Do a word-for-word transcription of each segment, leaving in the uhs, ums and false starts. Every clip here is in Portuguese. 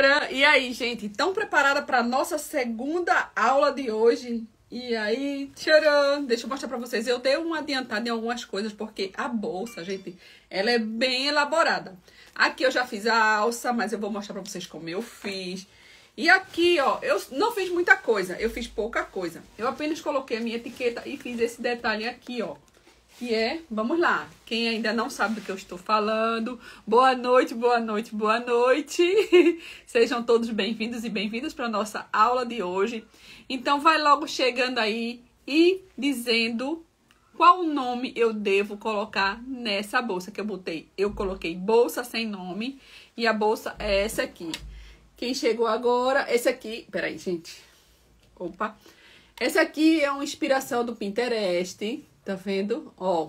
Tcharam! E aí, gente, estão preparada para nossa segunda aula de hoje? E aí, tcharam! Deixa eu mostrar para vocês. Eu dei uma adiantada em algumas coisas, porque a bolsa, gente, ela é bem elaborada. Aqui eu já fiz a alça, mas eu vou mostrar para vocês como eu fiz. E aqui, ó, eu não fiz muita coisa, eu fiz pouca coisa. Eu apenas coloquei a minha etiqueta e fiz esse detalhe aqui, ó. Que é, vamos lá, quem ainda não sabe do que eu estou falando, boa noite, boa noite, boa noite. Sejam todos bem-vindos e bem-vindas para a nossa aula de hoje. Então, vai logo chegando aí e dizendo qual nome eu devo colocar nessa bolsa que eu botei. Eu coloquei bolsa sem nome e a bolsa é essa aqui. Quem chegou agora, esse aqui, peraí, gente. Opa. Essa aqui é uma inspiração do Pinterest. Tá vendo? Ó.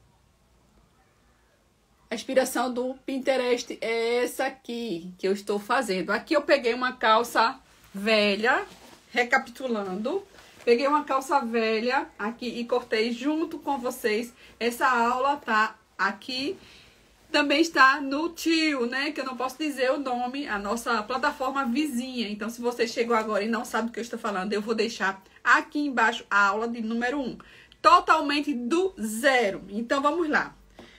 A inspiração do Pinterest é essa aqui que eu estou fazendo. Aqui eu peguei uma calça velha, recapitulando. Peguei uma calça velha aqui e cortei junto com vocês. Essa aula tá aqui. Também está no Tio, né? Que eu não posso dizer o nome, a nossa plataforma vizinha. Então, se você chegou agora e não sabe do que eu estou falando, eu vou deixar aqui embaixo a aula de número um. Totalmente do zero. Então, vamos lá.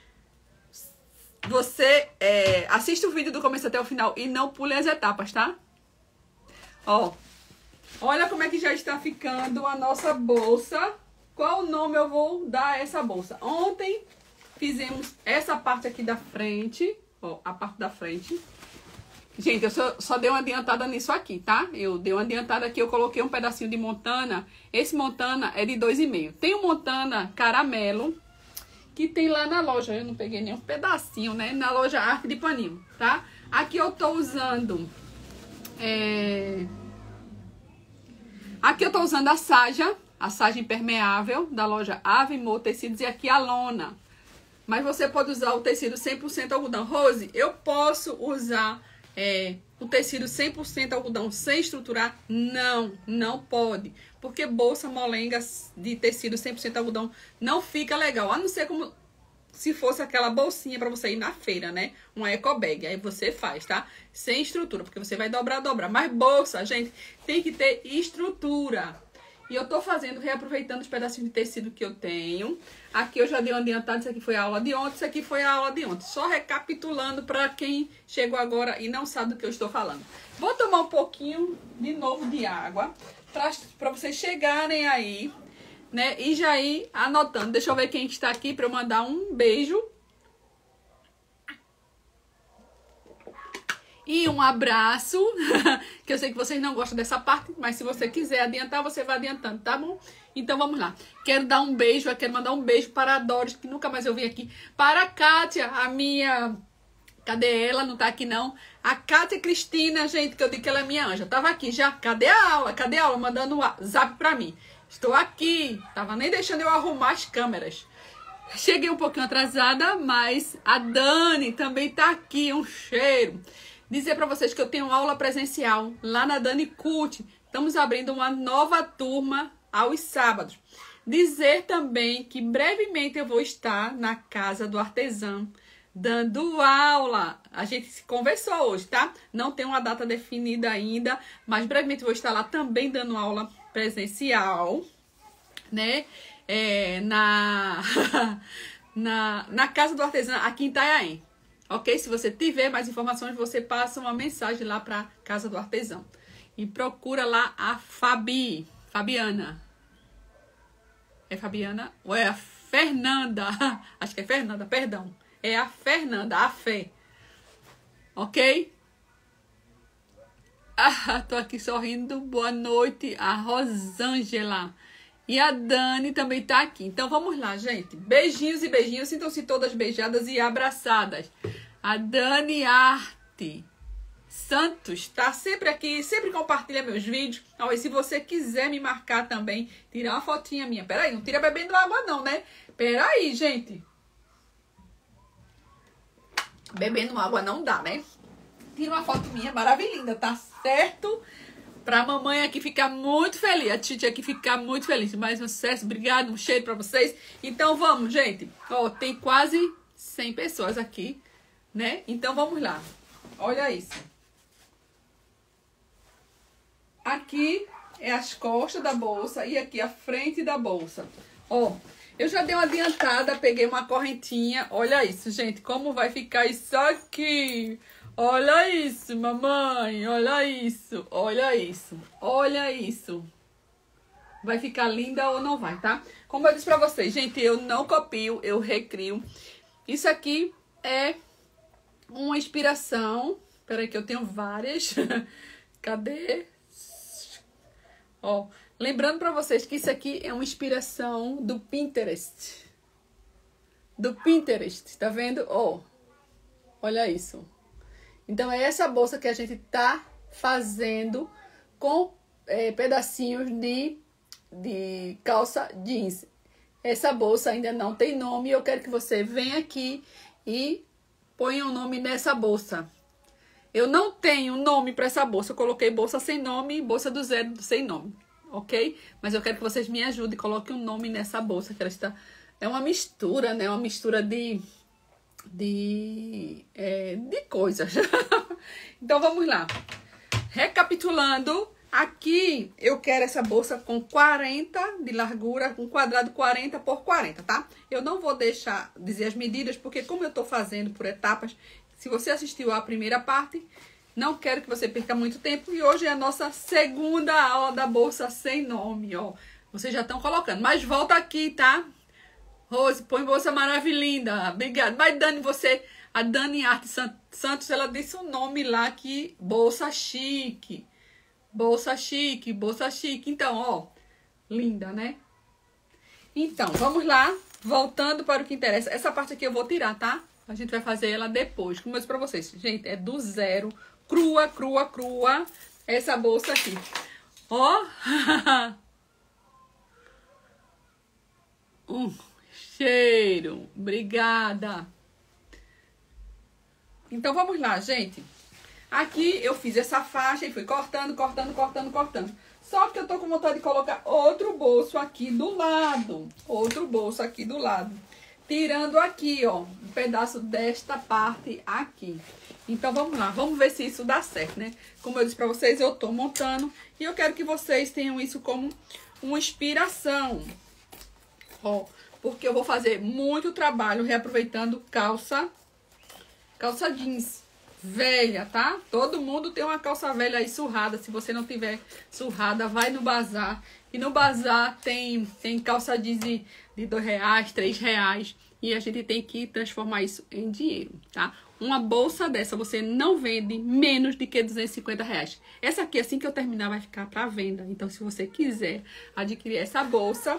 Você é, assiste o vídeo do começo até o final e não pule as etapas, tá? Ó, olha como é que já está ficando a nossa bolsa. Qual nome eu vou dar a essa bolsa? Ontem fizemos essa parte aqui da frente, ó, a parte da frente. Gente, eu só, só dei uma adiantada nisso aqui, tá? Eu dei uma adiantada aqui, eu coloquei um pedacinho de Montana. Esse Montana é de dois e meio. Tem um Montana caramelo, que tem lá na loja. Eu não peguei nenhum pedacinho, né? Na loja Arte de Paninho, tá? Aqui eu tô usando... É... Aqui eu tô usando a Saja, a Saja impermeável, da loja Avimor Tecidos. E aqui a lona. Mas você pode usar o tecido cem por cento algodão. Rose, eu posso usar... É, o tecido cem por cento algodão sem estruturar? Não, não pode. Porque bolsa molenga de tecido cem por cento algodão não fica legal. A não ser como se fosse aquela bolsinha para você ir na feira, né? Uma eco bag. Aí você faz, tá? Sem estrutura, porque você vai dobrar, dobrar. Mas bolsa, gente, tem que ter estrutura. E eu tô fazendo, reaproveitando os pedacinhos de tecido que eu tenho. Aqui eu já dei uma adiantada, isso aqui foi a aula de ontem, isso aqui foi a aula de ontem. Só recapitulando para quem chegou agora e não sabe do que eu estou falando. Vou tomar um pouquinho de novo de água para vocês chegarem aí, né? E já ir anotando. Deixa eu ver quem está aqui para eu mandar um beijo. E um abraço, que eu sei que vocês não gostam dessa parte, mas se você quiser adiantar, você vai adiantando, tá bom? Então vamos lá. Quero dar um beijo, eu quero mandar um beijo para a Doris, que nunca mais eu vim aqui. Para a Kátia, a minha... Cadê ela? Não tá aqui não. A Kátia Cristina, gente, que eu digo que ela é minha anja. Tava aqui já. Cadê a aula? Cadê a aula? Mandando um zap pra mim. Estou aqui. Tava nem deixando eu arrumar as câmeras. Cheguei um pouquinho atrasada, mas a Dani também tá aqui. Um cheiro. Dizer para vocês que eu tenho aula presencial lá na Dani Cult. Estamos abrindo uma nova turma aos sábados. Dizer também que brevemente eu vou estar na Casa do Artesão dando aula. A gente se conversou hoje, tá? Não tem uma data definida ainda, mas brevemente eu vou estar lá também dando aula presencial, né? É, na, na, na Casa do Artesão aqui em Itanhaém. Ok? Se você tiver mais informações, você passa uma mensagem lá para Casa do Artesão. E procura lá a Fabi, Fabiana. É Fabiana? Ou é a Fernanda? Acho que é Fernanda, perdão. É a Fernanda, a Fé. Ok? Ah, tô aqui sorrindo. Boa noite, a Rosângela. E a Dani também tá aqui. Então, vamos lá, gente. Beijinhos e beijinhos. Sintam-se todas beijadas e abraçadas. A Dani Arte Santos tá sempre aqui. Sempre compartilha meus vídeos. Ó, e se você quiser me marcar também, tirar uma fotinha minha. Peraí, não tira bebendo água não, né? Peraí, gente. Bebendo água não dá, né? Tira uma foto minha maravilhosa, tá certo? Pra mamãe aqui ficar muito feliz. A Titi aqui ficar muito feliz. Mais um sucesso. Obrigado. Um cheiro pra vocês. Então vamos, gente. Ó, tem quase cem pessoas aqui, né? Então vamos lá. Olha isso. Aqui é as costas da bolsa e aqui a frente da bolsa. Ó, eu já dei uma adiantada, peguei uma correntinha. Olha isso, gente, como vai ficar isso aqui. Olha isso, mamãe, olha isso, olha isso, olha isso. Vai ficar linda ou não vai, tá? Como eu disse pra vocês, gente, eu não copio, eu recrio. Isso aqui é uma inspiração. Peraí que eu tenho várias. Cadê? Ó, lembrando pra vocês que isso aqui é uma inspiração do Pinterest. Do Pinterest, tá vendo? Ó, olha isso. Então, é essa bolsa que a gente tá fazendo com é, pedacinhos de, de calça jeans. Essa bolsa ainda não tem nome. Eu quero que você venha aqui e ponha um nome nessa bolsa. Eu não tenho nome para essa bolsa. Eu coloquei bolsa sem nome e bolsa do zero sem nome. Ok? Mas eu quero que vocês me ajudem e coloquem um nome nessa bolsa. Que ela está... É uma mistura, né? Uma mistura de... de, é, de coisas. Então vamos lá, recapitulando, aqui eu quero essa bolsa com quarenta de largura, um quadrado quarenta por quarenta, tá? Eu não vou deixar dizer as medidas, porque como eu tô fazendo por etapas, se você assistiu à primeira parte, não quero que você perca muito tempo, e hoje é a nossa segunda aula da bolsa sem nome, ó. Vocês já estão colocando, mas volta aqui, tá? Rose, põe bolsa maravilhinda. Obrigada. Mas Dani, você... A Dani Arte Santos, ela disse um nome lá que... Bolsa chique. Bolsa chique, bolsa chique. Então, ó. Linda, né? Então, vamos lá. Voltando para o que interessa. Essa parte aqui eu vou tirar, tá? A gente vai fazer ela depois. Como eu disse pra vocês. Gente, é do zero. Crua, crua, crua. Essa bolsa aqui. Ó. um cheiro. Obrigada. Então, vamos lá, gente. Aqui eu fiz essa faixa e fui cortando, cortando, cortando, cortando. Só que eu tô com vontade de colocar outro bolso aqui do lado. Outro bolso aqui do lado. Tirando aqui, ó, um pedaço desta parte aqui. Então, vamos lá. Vamos ver se isso dá certo, né? Como eu disse pra vocês, eu tô montando. E eu quero que vocês tenham isso como uma inspiração. Ó, porque eu vou fazer muito trabalho reaproveitando calça, calça jeans velha, tá? Todo mundo tem uma calça velha aí surrada. Se você não tiver surrada, vai no bazar. E no bazar tem, tem calça jeans de, de dois reais, três reais. E a gente tem que transformar isso em dinheiro, tá? Uma bolsa dessa você não vende menos de que duzentos e cinquenta reais. Essa aqui, assim que eu terminar, vai ficar para venda. Então, se você quiser adquirir essa bolsa,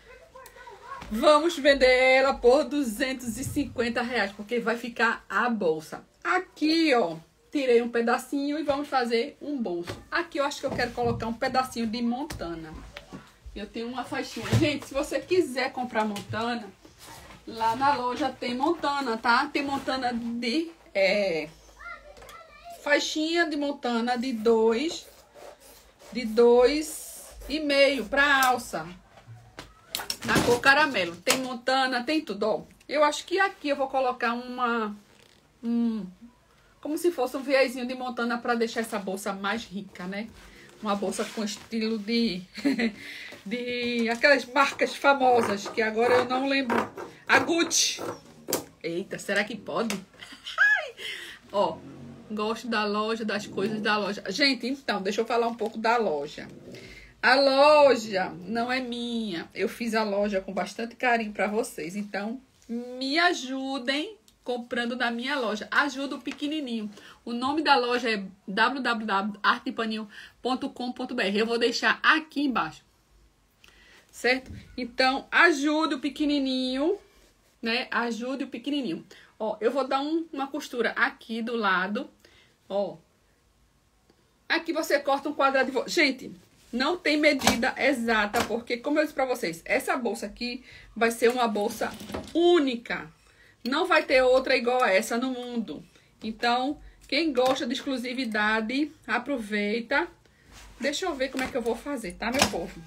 vamos vender ela por duzentos e cinquenta reais, porque vai ficar a bolsa. Aqui, ó, tirei um pedacinho e vamos fazer um bolso. Aqui eu acho que eu quero colocar um pedacinho de montana. Eu tenho uma faixinha. Gente, se você quiser comprar montana, lá na loja tem montana, tá? Tem montana de... É, faixinha de montana de dois, de dois e meio pra alça. Na cor caramelo. Tem montana, tem tudo, ó. Eu acho que aqui eu vou colocar uma... Um, como se fosse um viezinho de montana para deixar essa bolsa mais rica, né? Uma bolsa com estilo de... de aquelas marcas famosas, que agora eu não lembro. A Gucci. Eita, será que pode? Ó, gosto da loja, das coisas da loja. Gente, então, deixa eu falar um pouco da loja. A loja não é minha. Eu fiz a loja com bastante carinho para vocês. Então, me ajudem comprando na minha loja. Ajuda o pequenininho. O nome da loja é w w w ponto arte de paninho ponto com ponto b r. Eu vou deixar aqui embaixo. Certo? Então, ajude o pequenininho, né? Ajude o pequenininho. Ó, eu vou dar um, uma costura aqui do lado. Ó. Aqui você corta um quadrado de... Gente... Não tem medida exata, porque, como eu disse pra vocês, essa bolsa aqui vai ser uma bolsa única. Não vai ter outra igual a essa no mundo. Então, quem gosta de exclusividade, aproveita. Deixa eu ver como é que eu vou fazer, tá, meu povo?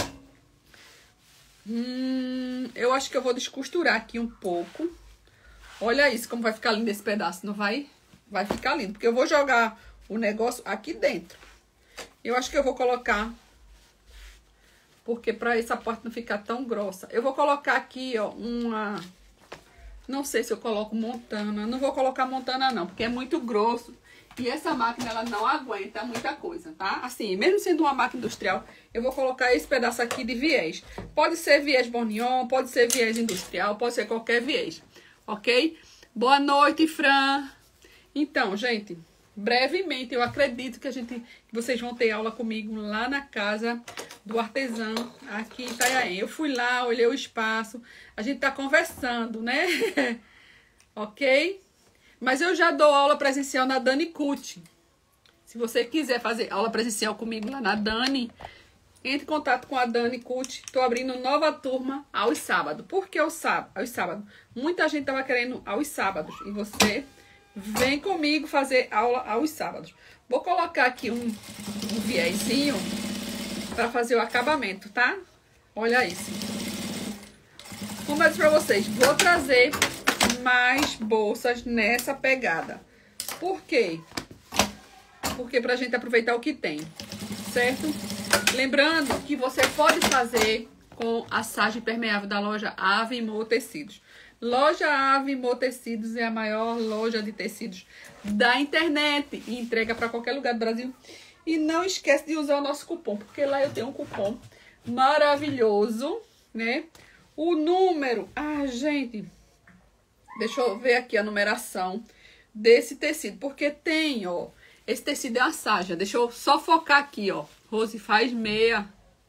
Hum, eu acho que eu vou descosturar aqui um pouco. Olha isso, como vai ficar lindo esse pedaço, não vai? Vai ficar lindo, porque eu vou jogar o negócio aqui dentro. Eu acho que eu vou colocar, porque pra essa parte não ficar tão grossa. Eu vou colocar aqui, ó, uma... Não sei se eu coloco Montana. Não vou colocar Montana não, porque é muito grosso. E essa máquina, ela não aguenta muita coisa, tá? Assim, mesmo sendo uma máquina industrial, eu vou colocar esse pedaço aqui de viés. Pode ser viés Bourguignon, pode ser viés industrial, pode ser qualquer viés, ok? Boa noite, Fran. Então, gente, brevemente, eu acredito que a gente, que vocês vão ter aula comigo lá na casa do artesão, aqui em Itanhaém. Eu fui lá, olhei o espaço, a gente tá conversando, né? Ok? Mas eu já dou aula presencial na Dani Cut. Se você quiser fazer aula presencial comigo lá na Dani, entre em contato com a Dani Cut. Tô abrindo nova turma aos sábados. Por que aos sábados? Aos sábados? Muita gente tava querendo aos sábados. E você vem comigo fazer aula aos sábados. Vou colocar aqui um, um viésinho para fazer o acabamento, tá? Olha isso. Como eu disse pra vocês, vou trazer mais bolsas nessa pegada. Por quê? Porque pra gente aproveitar o que tem, certo? Lembrando que você pode fazer com a sarja impermeável da loja Avimor Tecidos. Loja Avimor Tecidos é a maior loja de tecidos da internet e entrega para qualquer lugar do Brasil. E não esquece de usar o nosso cupom, porque lá eu tenho um cupom maravilhoso, né? O número... Ah, gente... Deixa eu ver aqui a numeração desse tecido, porque tem, ó, esse tecido é uma sarja. Deixa eu só focar aqui, ó. Rose faz meia.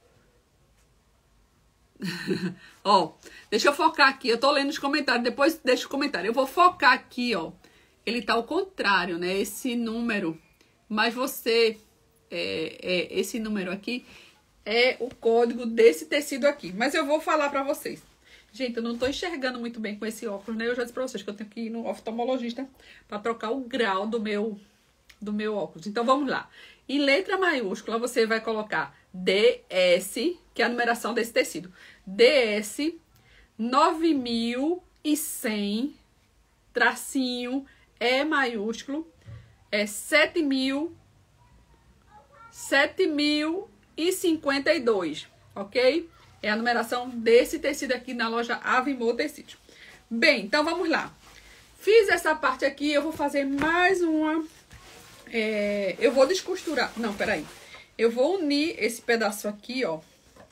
Ó, deixa eu focar aqui. Eu tô lendo os comentários, depois deixa o comentário. Eu vou focar aqui, ó. Ele tá ao contrário, né? Esse número. Mas você, é, é, esse número aqui é o código desse tecido aqui. Mas eu vou falar pra vocês. Gente, eu não tô enxergando muito bem com esse óculos, né? Eu já disse pra vocês que eu tenho que ir no oftalmologista pra trocar o grau do meu, do meu óculos. Então, vamos lá. Em letra maiúscula, você vai colocar D S, que é a numeração desse tecido. D S nove mil e cem, tracinho, E maiúsculo, é sete mil, sete mil e cinquenta e dois, ok? É a numeração desse tecido aqui na loja Avimor Tecidos. Bem, então vamos lá. Fiz essa parte aqui, eu vou fazer mais uma... É, eu vou descosturar... Não, peraí. Eu vou unir esse pedaço aqui, ó.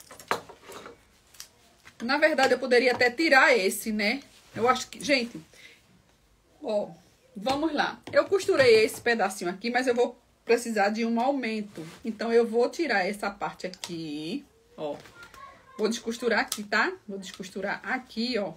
Na verdade, eu poderia até tirar esse, né? Eu acho que... Gente, ó, vamos lá. Eu costurei esse pedacinho aqui, mas eu vou precisar de um aumento. Então, eu vou tirar essa parte aqui, ó. Vou descosturar aqui, tá? Vou descosturar aqui, ó.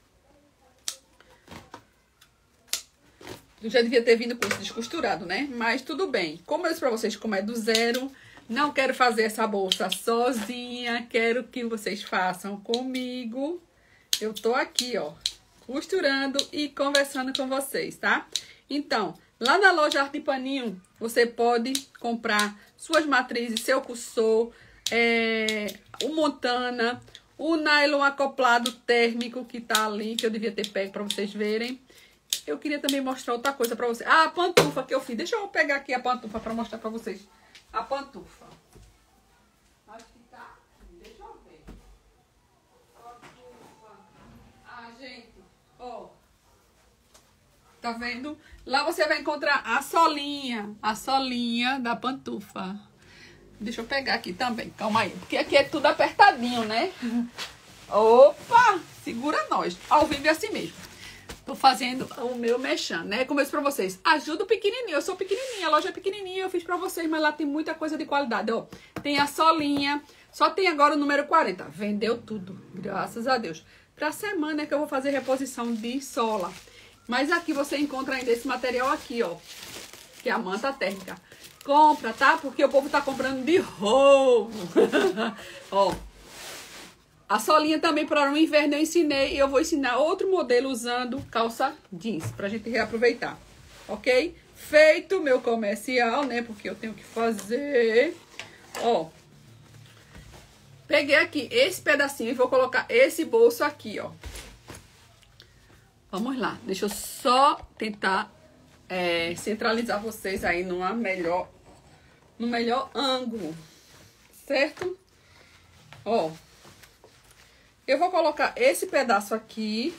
Eu já devia ter vindo com isso descosturado, né? Mas tudo bem. Como eu disse pra vocês, como é do zero, não quero fazer essa bolsa sozinha. Quero que vocês façam comigo. Eu tô aqui, ó, costurando e conversando com vocês, tá? Então, lá na loja Arte e Paninho, você pode comprar suas matrizes, seu cursor, é, o Montana, o nylon acoplado térmico que tá ali, que eu devia ter pego pra vocês verem. Eu queria também mostrar outra coisa pra vocês. Ah, a pantufa que eu fiz. Deixa eu pegar aqui a pantufa pra mostrar pra vocês. A pantufa. Acho que tá. Deixa eu ver. Pantufa. Ah, gente. Ó. Tá vendo? Lá você vai encontrar a solinha. A solinha da pantufa. Deixa eu pegar aqui também. Calma aí. Porque aqui é tudo apertadinho, né? Opa! Segura nós. Ao vivo é assim mesmo. Tô fazendo o meu mexão, né? Como eu disse pra vocês, ajuda o pequenininho. Eu sou pequenininha, a loja é pequenininha, eu fiz pra vocês, mas lá tem muita coisa de qualidade, ó. Tem a solinha, só tem agora o número quarenta. Vendeu tudo, graças a Deus. Pra semana é que eu vou fazer reposição de sola. Mas aqui você encontra ainda esse material aqui, ó. Que é a manta térmica. Compra, tá? Porque o povo tá comprando de roubo. Ó. A solinha também para o inverno eu ensinei e eu vou ensinar outro modelo usando calça jeans, pra gente reaproveitar, ok? Feito meu comercial, né, porque eu tenho que fazer, ó. Peguei aqui esse pedacinho e vou colocar esse bolso aqui, ó. Vamos lá, deixa eu só tentar é, centralizar vocês aí numa melhor no melhor ângulo, certo? Ó, eu vou colocar esse pedaço aqui,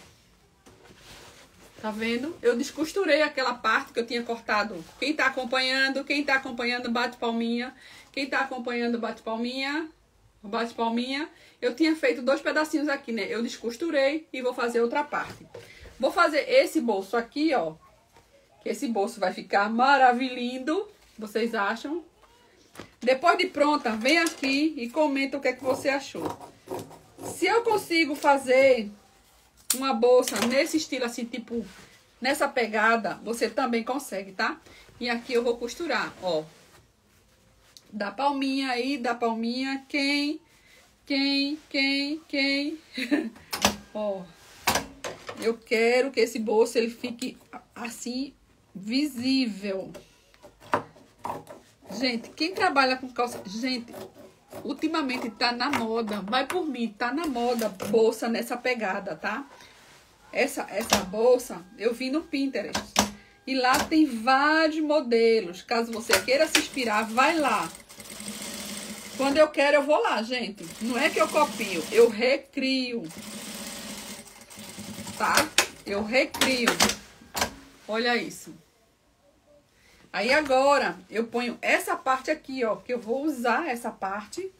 tá vendo? Eu descosturei aquela parte que eu tinha cortado. Quem tá acompanhando, quem tá acompanhando, bate palminha. Quem tá acompanhando, bate palminha. Bate palminha. Eu tinha feito dois pedacinhos aqui, né? Eu descosturei e vou fazer outra parte. Vou fazer esse bolso aqui, ó. Que esse bolso vai ficar maravilhoso. Vocês acham? Depois de pronta, vem aqui e comenta o que é que você achou. Se eu consigo fazer uma bolsa nesse estilo assim, tipo, nessa pegada, você também consegue, tá? E aqui eu vou costurar, ó. Dá palminha aí, dá palminha. Quem, quem, quem, quem. Ó. Eu quero que esse bolso, ele fique assim, visível. Gente, quem trabalha com calça... Gente, ultimamente tá na moda. Vai por mim, tá na moda bolsa nessa pegada, tá? Essa, essa bolsa eu vi no Pinterest. E lá tem vários modelos. Caso você queira se inspirar, vai lá. Quando eu quero, eu vou lá, gente. Não é que eu copio, eu recrio. Tá? Eu recrio. Olha isso. Aí agora, eu ponho essa parte aqui, ó. Que eu vou usar essa parte.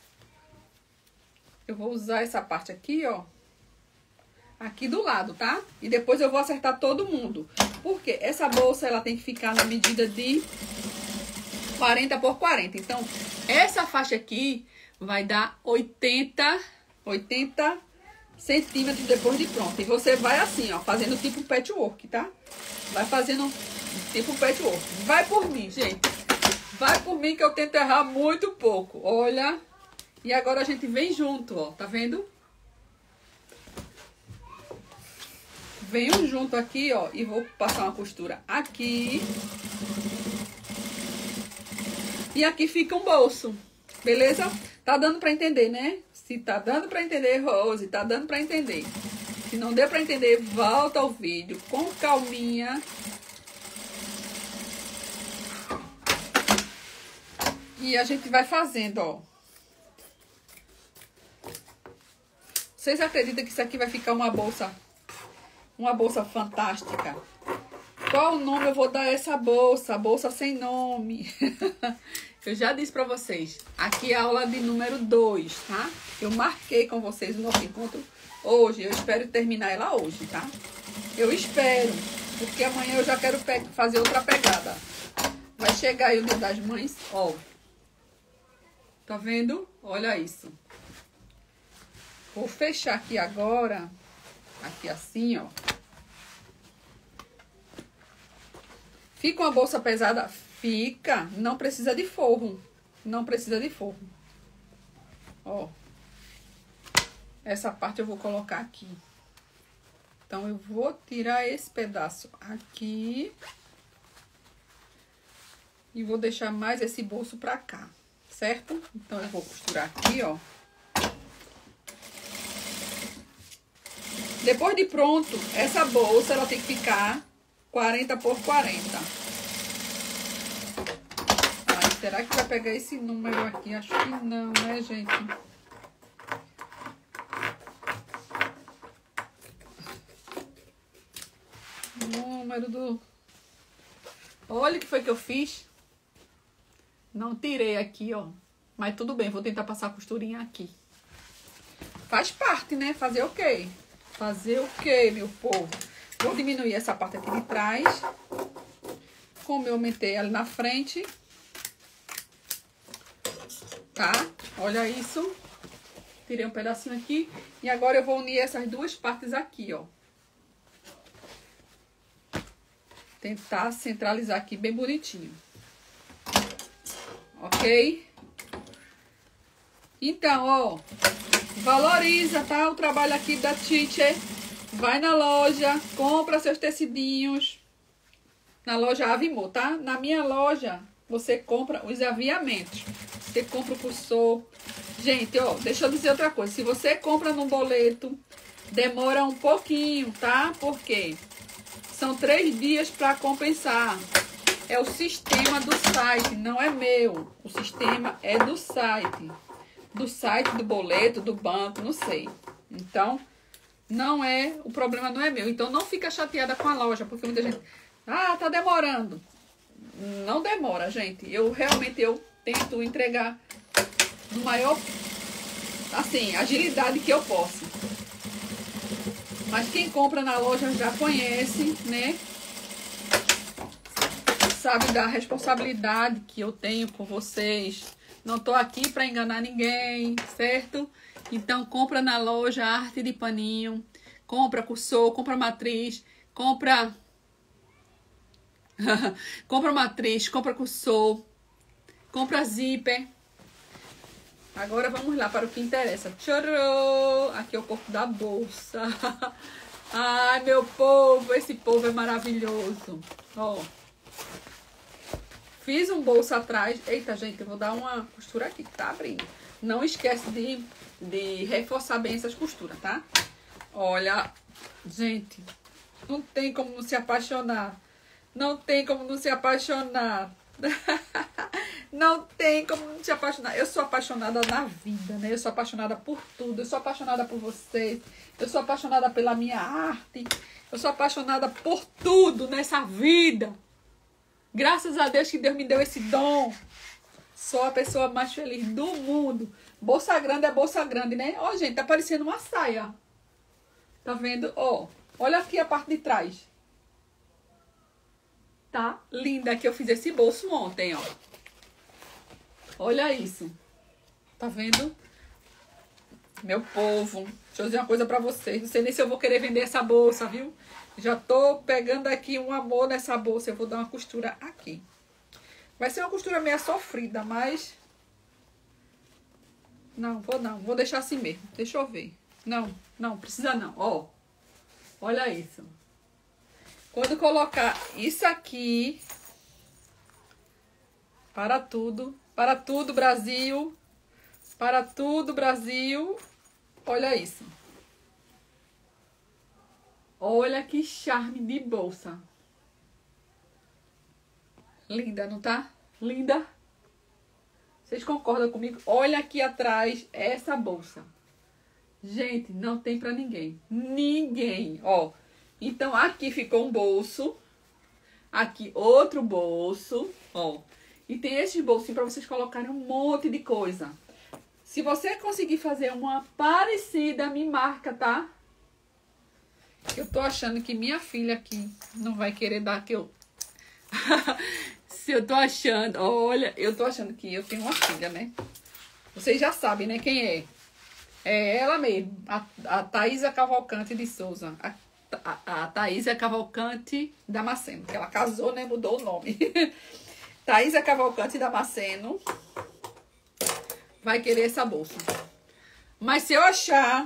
Eu vou usar essa parte aqui, ó. Aqui do lado, tá? E depois eu vou acertar todo mundo. Porque essa bolsa, ela tem que ficar na medida de quarenta por quarenta. Então, essa faixa aqui vai dar oitenta, oitenta centímetros depois de pronto. E você vai assim, ó, fazendo tipo patchwork, tá? Vai fazendo tipo patchwork. Vai por mim, gente. Vai por mim que eu tento errar muito pouco. Olha. E agora a gente vem junto, ó. Tá vendo? Venho junto aqui, ó, e vou passar uma costura aqui. E aqui fica um bolso, beleza? Tá dando pra entender, né? Se tá dando pra entender, Rose, tá dando pra entender. Se não deu pra entender, volta ao vídeo com calminha. E a gente vai fazendo, ó. Vocês acreditam que isso aqui vai ficar uma bolsa... Uma bolsa fantástica. Qual o nome eu vou dar a essa bolsa? Bolsa sem nome. Eu já disse pra vocês. Aqui é a aula de número dois, tá? Eu marquei com vocês o nosso encontro hoje. Eu espero terminar ela hoje, tá? Eu espero. Porque amanhã eu já quero fazer outra pegada. Vai chegar aí o Dia das Mães. Ó. Tá vendo? Olha isso. Vou fechar aqui agora. Aqui assim, ó. Fica uma bolsa pesada? Fica. Não precisa de forro. Não precisa de forro. Ó. Essa parte eu vou colocar aqui. Então, eu vou tirar esse pedaço aqui. E vou deixar mais esse bolso pra cá. Certo? Então, eu vou costurar aqui, ó. Depois de pronto, essa bolsa, ela tem que ficar quarenta por quarenta. Ai, será que vai pegar esse número aqui? Acho que não, né, gente? Número do... Olha o que foi que eu fiz. Não tirei aqui, ó. Mas tudo bem, vou tentar passar a costurinha aqui. Faz parte, né? Fazer o quê? Fazer o que, meu povo? Vou diminuir essa parte aqui de trás. Como eu aumentei ela na frente. Tá? Olha isso. Tirei um pedacinho aqui. E agora eu vou unir essas duas partes aqui, ó. Tentar centralizar aqui bem bonitinho. Ok? Então, ó. Valoriza, tá? O trabalho aqui da Teacher. Vai na loja, compra seus tecidinhos. Na loja Avimor, tá? Na minha loja, você compra os aviamentos. Você compra o cursor. Gente, ó, deixa eu dizer outra coisa. Se você compra no boleto, demora um pouquinho, tá? Porque são três dias pra compensar. É o sistema do site, não é meu. O sistema é do site. Do site, do boleto, do banco, não sei. Então, não é, o problema não é meu. Então, não fica chateada com a loja, porque muita gente, ah, tá demorando. Não demora, gente. Eu realmente, eu tento entregar no maior, assim, agilidade que eu posso. Mas quem compra na loja já conhece, né? Sabe da responsabilidade que eu tenho com vocês. Não tô aqui para enganar ninguém, certo? Então, compra na loja Arte de Paninho. Compra cursor, compra matriz, compra... compra matriz, compra cursor, compra zíper. Agora vamos lá para o que interessa. Tchorô! Aqui é o corpo da bolsa. Ai, meu povo, esse povo é maravilhoso. Ó. Fiz um bolso atrás. Eita, gente, eu vou dar uma costura aqui, que tá abrindo. Não esquece de, de reforçar bem essas costuras, tá? Olha, gente, não tem como não se apaixonar. Não tem como não se apaixonar. Não tem como não se apaixonar. Eu sou apaixonada na vida, né? Eu sou apaixonada por tudo. Eu sou apaixonada por vocês. Eu sou apaixonada pela minha arte. Eu sou apaixonada por tudo nessa vida. Graças a Deus que Deus me deu esse dom. Sou a pessoa mais feliz do mundo. Bolsa grande é bolsa grande, né? Ó, gente, tá parecendo uma saia. Tá vendo? Ó, olha aqui a parte de trás. Tá linda que eu fiz esse bolso ontem, ó. Olha isso. Tá vendo? Meu povo. Deixa eu dizer uma coisa pra vocês. Não sei nem se eu vou querer vender essa bolsa, viu? Já tô pegando aqui um amor nessa bolsa. Eu vou dar uma costura aqui. Vai ser uma costura meio sofrida, mas... Não, vou não. Vou deixar assim mesmo. Deixa eu ver. Não, não, precisa não. Ó. Olha isso. Quando colocar isso aqui... Para tudo. Para tudo, Brasil. Para tudo, Brasil. Olha isso. Olha que charme de bolsa. Linda, não tá? Linda? Vocês concordam comigo? Olha aqui atrás essa bolsa. Gente, não tem pra ninguém. Ninguém. Ó. Então, aqui ficou um bolso. Aqui outro bolso. Ó. E tem esses bolsinhos pra vocês colocarem um monte de coisa. Se você conseguir fazer uma parecida, me marca, tá? Eu tô achando que minha filha aqui não vai querer dar que eu... Se eu tô achando... Olha, eu tô achando que eu tenho uma filha, né? Vocês já sabem, né, quem é? É ela mesmo. A, a Thaísa Cavalcante de Souza. A, a, a Thaísa Cavalcante Damasceno. Que ela casou, né? Mudou o nome. Thaísa Cavalcante Damasceno vai querer essa bolsa. Mas se eu achar...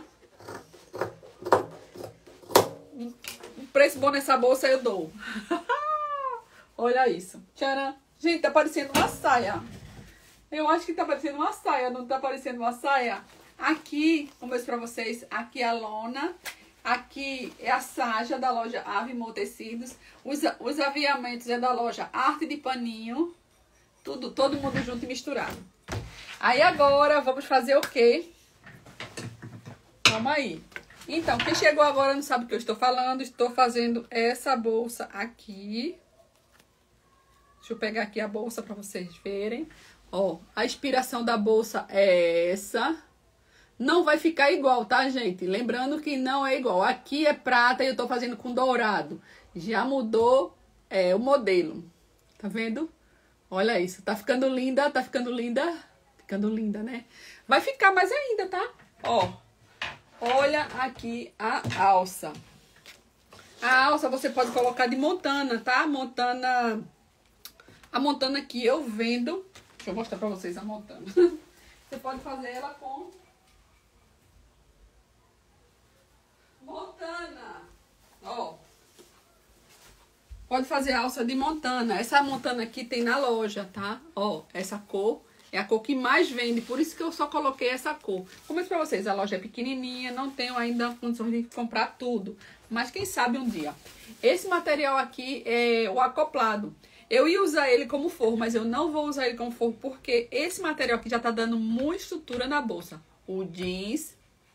um preço bom nessa bolsa, eu dou. Olha isso. Tcharam. Gente, tá parecendo uma saia. Eu acho que tá parecendo uma saia. Não tá parecendo uma saia? Aqui, como eu disse pra vocês, aqui é a lona. Aqui é a saja da loja Ave Tecidos. Os, os aviamentos é da loja Arte de Paninho. Tudo, todo mundo junto e misturado. Aí agora, vamos fazer o quê? Vamos aí. Então, quem chegou agora não sabe o que eu estou falando. Estou fazendo essa bolsa aqui. Deixa eu pegar aqui a bolsa para vocês verem. Ó, a inspiração da bolsa é essa. Não vai ficar igual, tá, gente? Lembrando que não é igual. Aqui é prata e eu tô fazendo com dourado. Já mudou é, o modelo. Tá vendo? Olha isso. Tá ficando linda, tá ficando linda. Ficando linda, né? Vai ficar mais ainda, tá? Ó. Olha aqui a alça. A alça você pode colocar de montana, tá? Montana... A montana que eu vendo... Deixa eu mostrar pra vocês a montana. Você pode fazer ela com... montana. Ó. Pode fazer alça de montana. Essa montana aqui tem na loja, tá? Ó, essa cor é a cor que mais vende. Por isso que eu só coloquei essa cor. Como eu disse pra vocês, a loja é pequenininha. Não tenho ainda condições de comprar tudo. Mas quem sabe um dia. Esse material aqui é o acoplado. Eu ia usar ele como forro, mas eu não vou usar ele como forro porque esse material aqui já tá dando muita estrutura na bolsa. O jeans.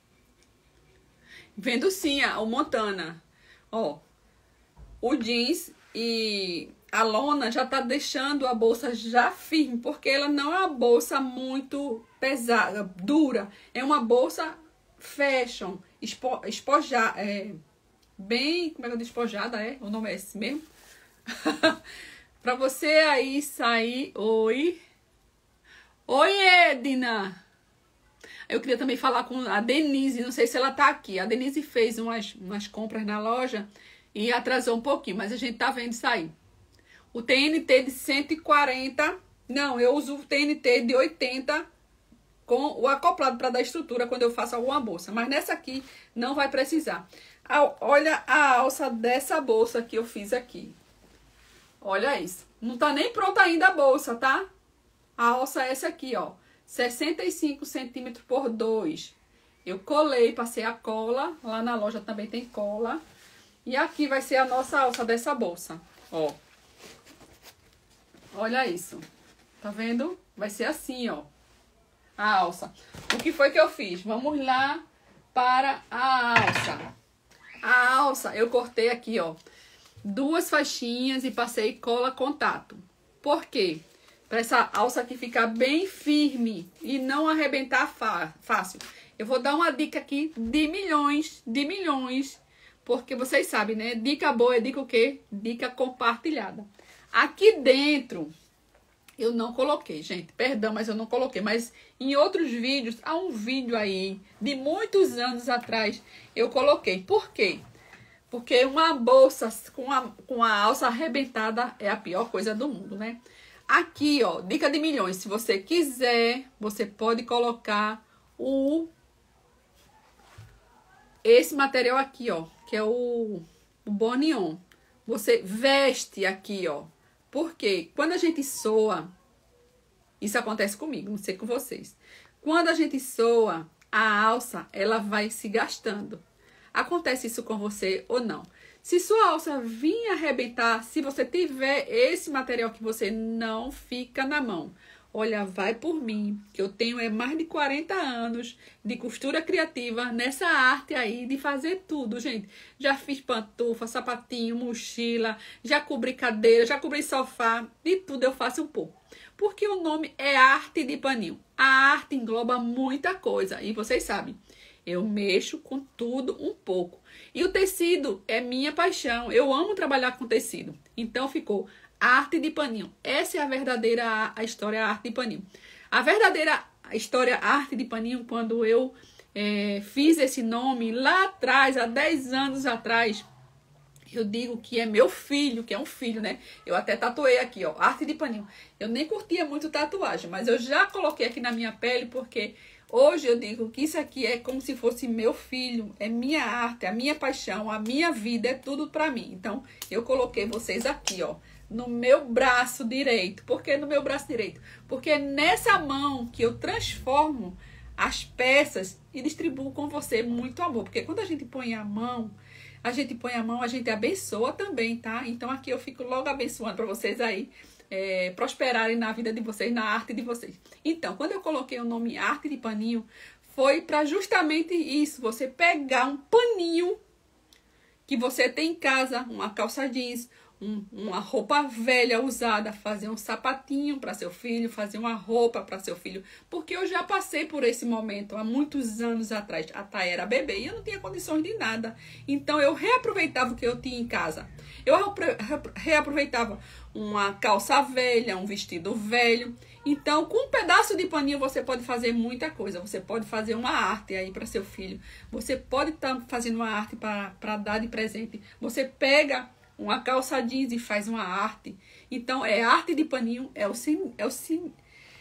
Vendo sim, ó, o Montana. Ó, o jeans e a lona já tá deixando a bolsa já firme, porque ela não é uma bolsa muito pesada, dura. É uma bolsa fashion, espo, espoja, é, bem, como é que eu digo, espojada, é? O nome é esse mesmo? Pra você aí sair, oi. Oi, Edna. Eu queria também falar com a Denise, não sei se ela tá aqui. A Denise fez umas, umas compras na loja e atrasou um pouquinho, mas a gente tá vendo isso aí. O T N T de cento e quarenta, não, eu uso o T N T de oitenta com o acoplado para dar estrutura quando eu faço alguma bolsa. Mas nessa aqui não vai precisar. Olha a alça dessa bolsa que eu fiz aqui. Olha isso. Não tá nem pronta ainda a bolsa, tá? A alça é essa aqui, ó. sessenta e cinco centímetros por dois. Eu colei, passei a cola. Lá na loja também tem cola. E aqui vai ser a nossa alça dessa bolsa. Ó. Olha isso. Tá vendo? Vai ser assim, ó. A alça. O que foi que eu fiz? Vamos lá para a alça. A alça eu cortei aqui, ó. Duas faixinhas e passei cola contato. Por quê? Para essa alça aqui ficar bem firme e não arrebentar fácil. Eu vou dar uma dica aqui de milhões, de milhões, porque vocês sabem, né? Dica boa é dica o quê? Dica compartilhada. Aqui dentro, eu não coloquei, gente, perdão, mas eu não coloquei. Mas em outros vídeos, há um vídeo aí de muitos anos atrás, eu coloquei. Por quê? Porque uma bolsa com a, com a alça arrebentada é a pior coisa do mundo, né? Aqui, ó, dica de milhões. Se você quiser, você pode colocar o esse material aqui, ó, que é o, o Bonion. Você veste aqui, ó. Porque quando a gente soa, isso acontece comigo, não sei com vocês. Quando a gente soa, a alça, ela vai se gastando. Acontece isso com você ou não? Se sua alça vir arrebentar, se você tiver esse material que você não fica na mão, olha, vai por mim, que eu tenho é mais de quarenta anos de costura criativa nessa arte aí de fazer tudo, gente. Já fiz pantufa, sapatinho, mochila, já cobri cadeira, já cobri sofá, de tudo eu faço um pouco. Porque o nome é arte de paninho. A arte engloba muita coisa e vocês sabem. Eu mexo com tudo um pouco. E o tecido é minha paixão. Eu amo trabalhar com tecido. Então ficou arte de paninho. Essa é a verdadeira a história arte de paninho. A verdadeira história arte de paninho, quando eu é, fiz esse nome lá atrás, há dez anos atrás, eu digo que é meu filho, que é um filho, né? Eu até tatuei aqui, ó, arte de paninho. Eu nem curtia muito tatuagem, mas eu já coloquei aqui na minha pele porque hoje eu digo que isso aqui é como se fosse meu filho, é minha arte, a minha paixão, a minha vida, é tudo pra mim. Então, eu coloquei vocês aqui, ó, no meu braço direito. Por que no meu braço direito? Porque é nessa mão que eu transformo as peças e distribuo com você muito amor. Porque quando a gente põe a mão, a gente põe a mão, a gente abençoa também, tá? Então, aqui eu fico logo abençoando pra vocês aí. É, prosperarem na vida de vocês, na arte de vocês. Então, quando eu coloquei o nome arte de paninho, foi para justamente isso, você pegar um paninho que você tem em casa, uma calça jeans, um, uma roupa velha usada, fazer um sapatinho para seu filho, fazer uma roupa para seu filho, porque eu já passei por esse momento há muitos anos atrás. A Thay era bebê e eu não tinha condições de nada, então eu reaproveitava o que eu tinha em casa. Eu reaproveitava uma calça velha, um vestido velho. Então, com um pedaço de paninho você pode fazer muita coisa. Você pode fazer uma arte aí para seu filho. Você pode estar tá fazendo uma arte para dar de presente. Você pega uma calça jeans e faz uma arte. Então, é arte de paninho, é o sim, é o sim,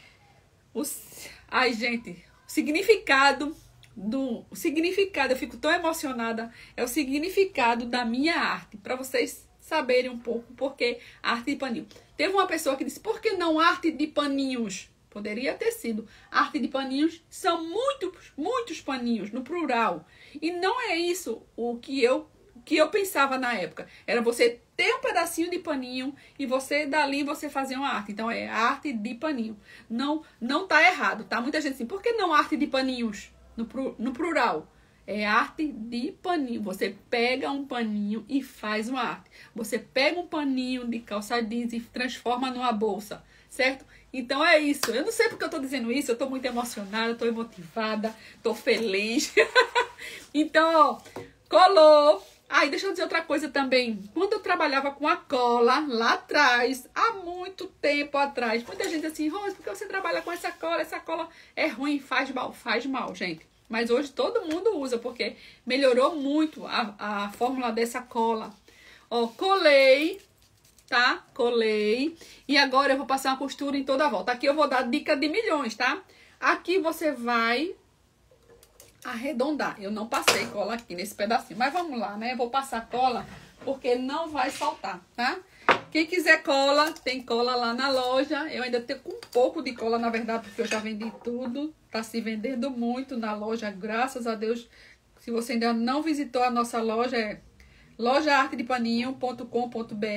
o, ai, gente, o significado do o significado, eu fico tão emocionada, é o significado da minha arte, para vocês saberem um pouco porque arte de paninho. Teve uma pessoa que disse, por que não arte de paninhos? Poderia ter sido. Arte de paninhos são muitos, muitos paninhos no plural. E não é isso o que eu, que eu pensava na época. Era você ter um pedacinho de paninho e você, dali, você fazer uma arte. Então, é arte de paninho. Não, não tá errado, tá? Muita gente assim, por que não arte de paninhos no, no plural? É arte de paninho. Você pega um paninho e faz uma arte. Você pega um paninho de calça jeans e transforma numa bolsa, certo? Então é isso. Eu não sei porque eu tô dizendo isso. Eu tô muito emocionada, tô emotivada, tô feliz. Então, ó, colou. Ah, e deixa eu dizer outra coisa também. Quando eu trabalhava com a cola, lá atrás, há muito tempo atrás, muita gente assim, Rose, por que você trabalha com essa cola? Essa cola é ruim, faz mal. Faz mal, gente. Mas hoje todo mundo usa, porque melhorou muito a, a fórmula dessa cola. Ó, colei, tá? Colei. E agora eu vou passar uma costura em toda a volta. Aqui eu vou dar dica de milhões, tá? Aqui você vai arredondar. Eu não passei cola aqui nesse pedacinho. Mas vamos lá, né? Eu vou passar cola, porque não vai soltar, tá? Quem quiser cola, tem cola lá na loja. Eu ainda tenho um pouco de cola, na verdade, porque eu já vendi tudo. Tá se vendendo muito na loja, graças a Deus. Se você ainda não visitou a nossa loja, é loja arte de paninho ponto com ponto br.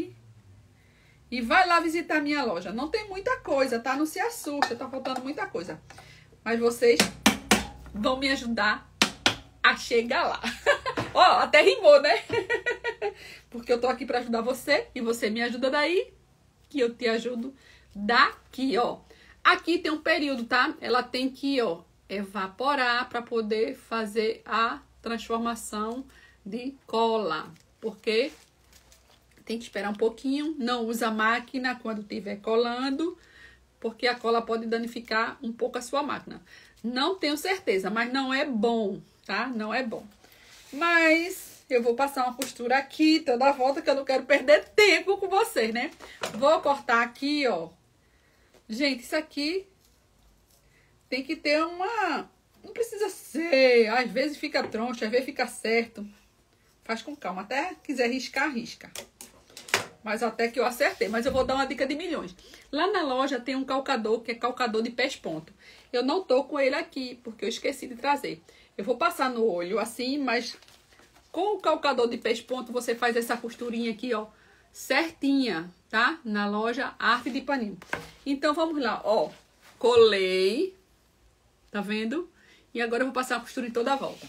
E vai lá visitar a minha loja. Não tem muita coisa, tá? Não se assusta, tá faltando muita coisa. Mas vocês vão me ajudar a chegar lá. Ó, até rimou, né? Porque eu tô aqui pra ajudar você e você me ajuda daí, que eu te ajudo daqui, ó. Aqui tem um período, tá? Ela tem que, ó, evaporar para poder fazer a transformação de cola. Porque tem que esperar um pouquinho. Não usa máquina quando estiver colando, porque a cola pode danificar um pouco a sua máquina. Não tenho certeza, mas não é bom, tá? Não é bom. Mas eu vou passar uma costura aqui toda a volta, que eu não quero perder tempo com vocês, né? Vou cortar aqui, ó. Gente, isso aqui tem que ter uma... Não precisa ser... Às vezes fica troncho, às vezes fica certo. Faz com calma. Até quiser riscar, risca. Mas até que eu acertei. Mas eu vou dar uma dica de milhões. Lá na loja tem um calcador, que é calcador de pés ponto. Eu não tô com ele aqui, porque eu esqueci de trazer. Eu vou passar no olho assim, mas com o calcador de pés ponto você faz essa costurinha aqui, ó, certinha, tá? Na loja Arte de Paninho. Então, vamos lá, ó. Colei. Tá vendo? E agora eu vou passar a costura em toda a volta.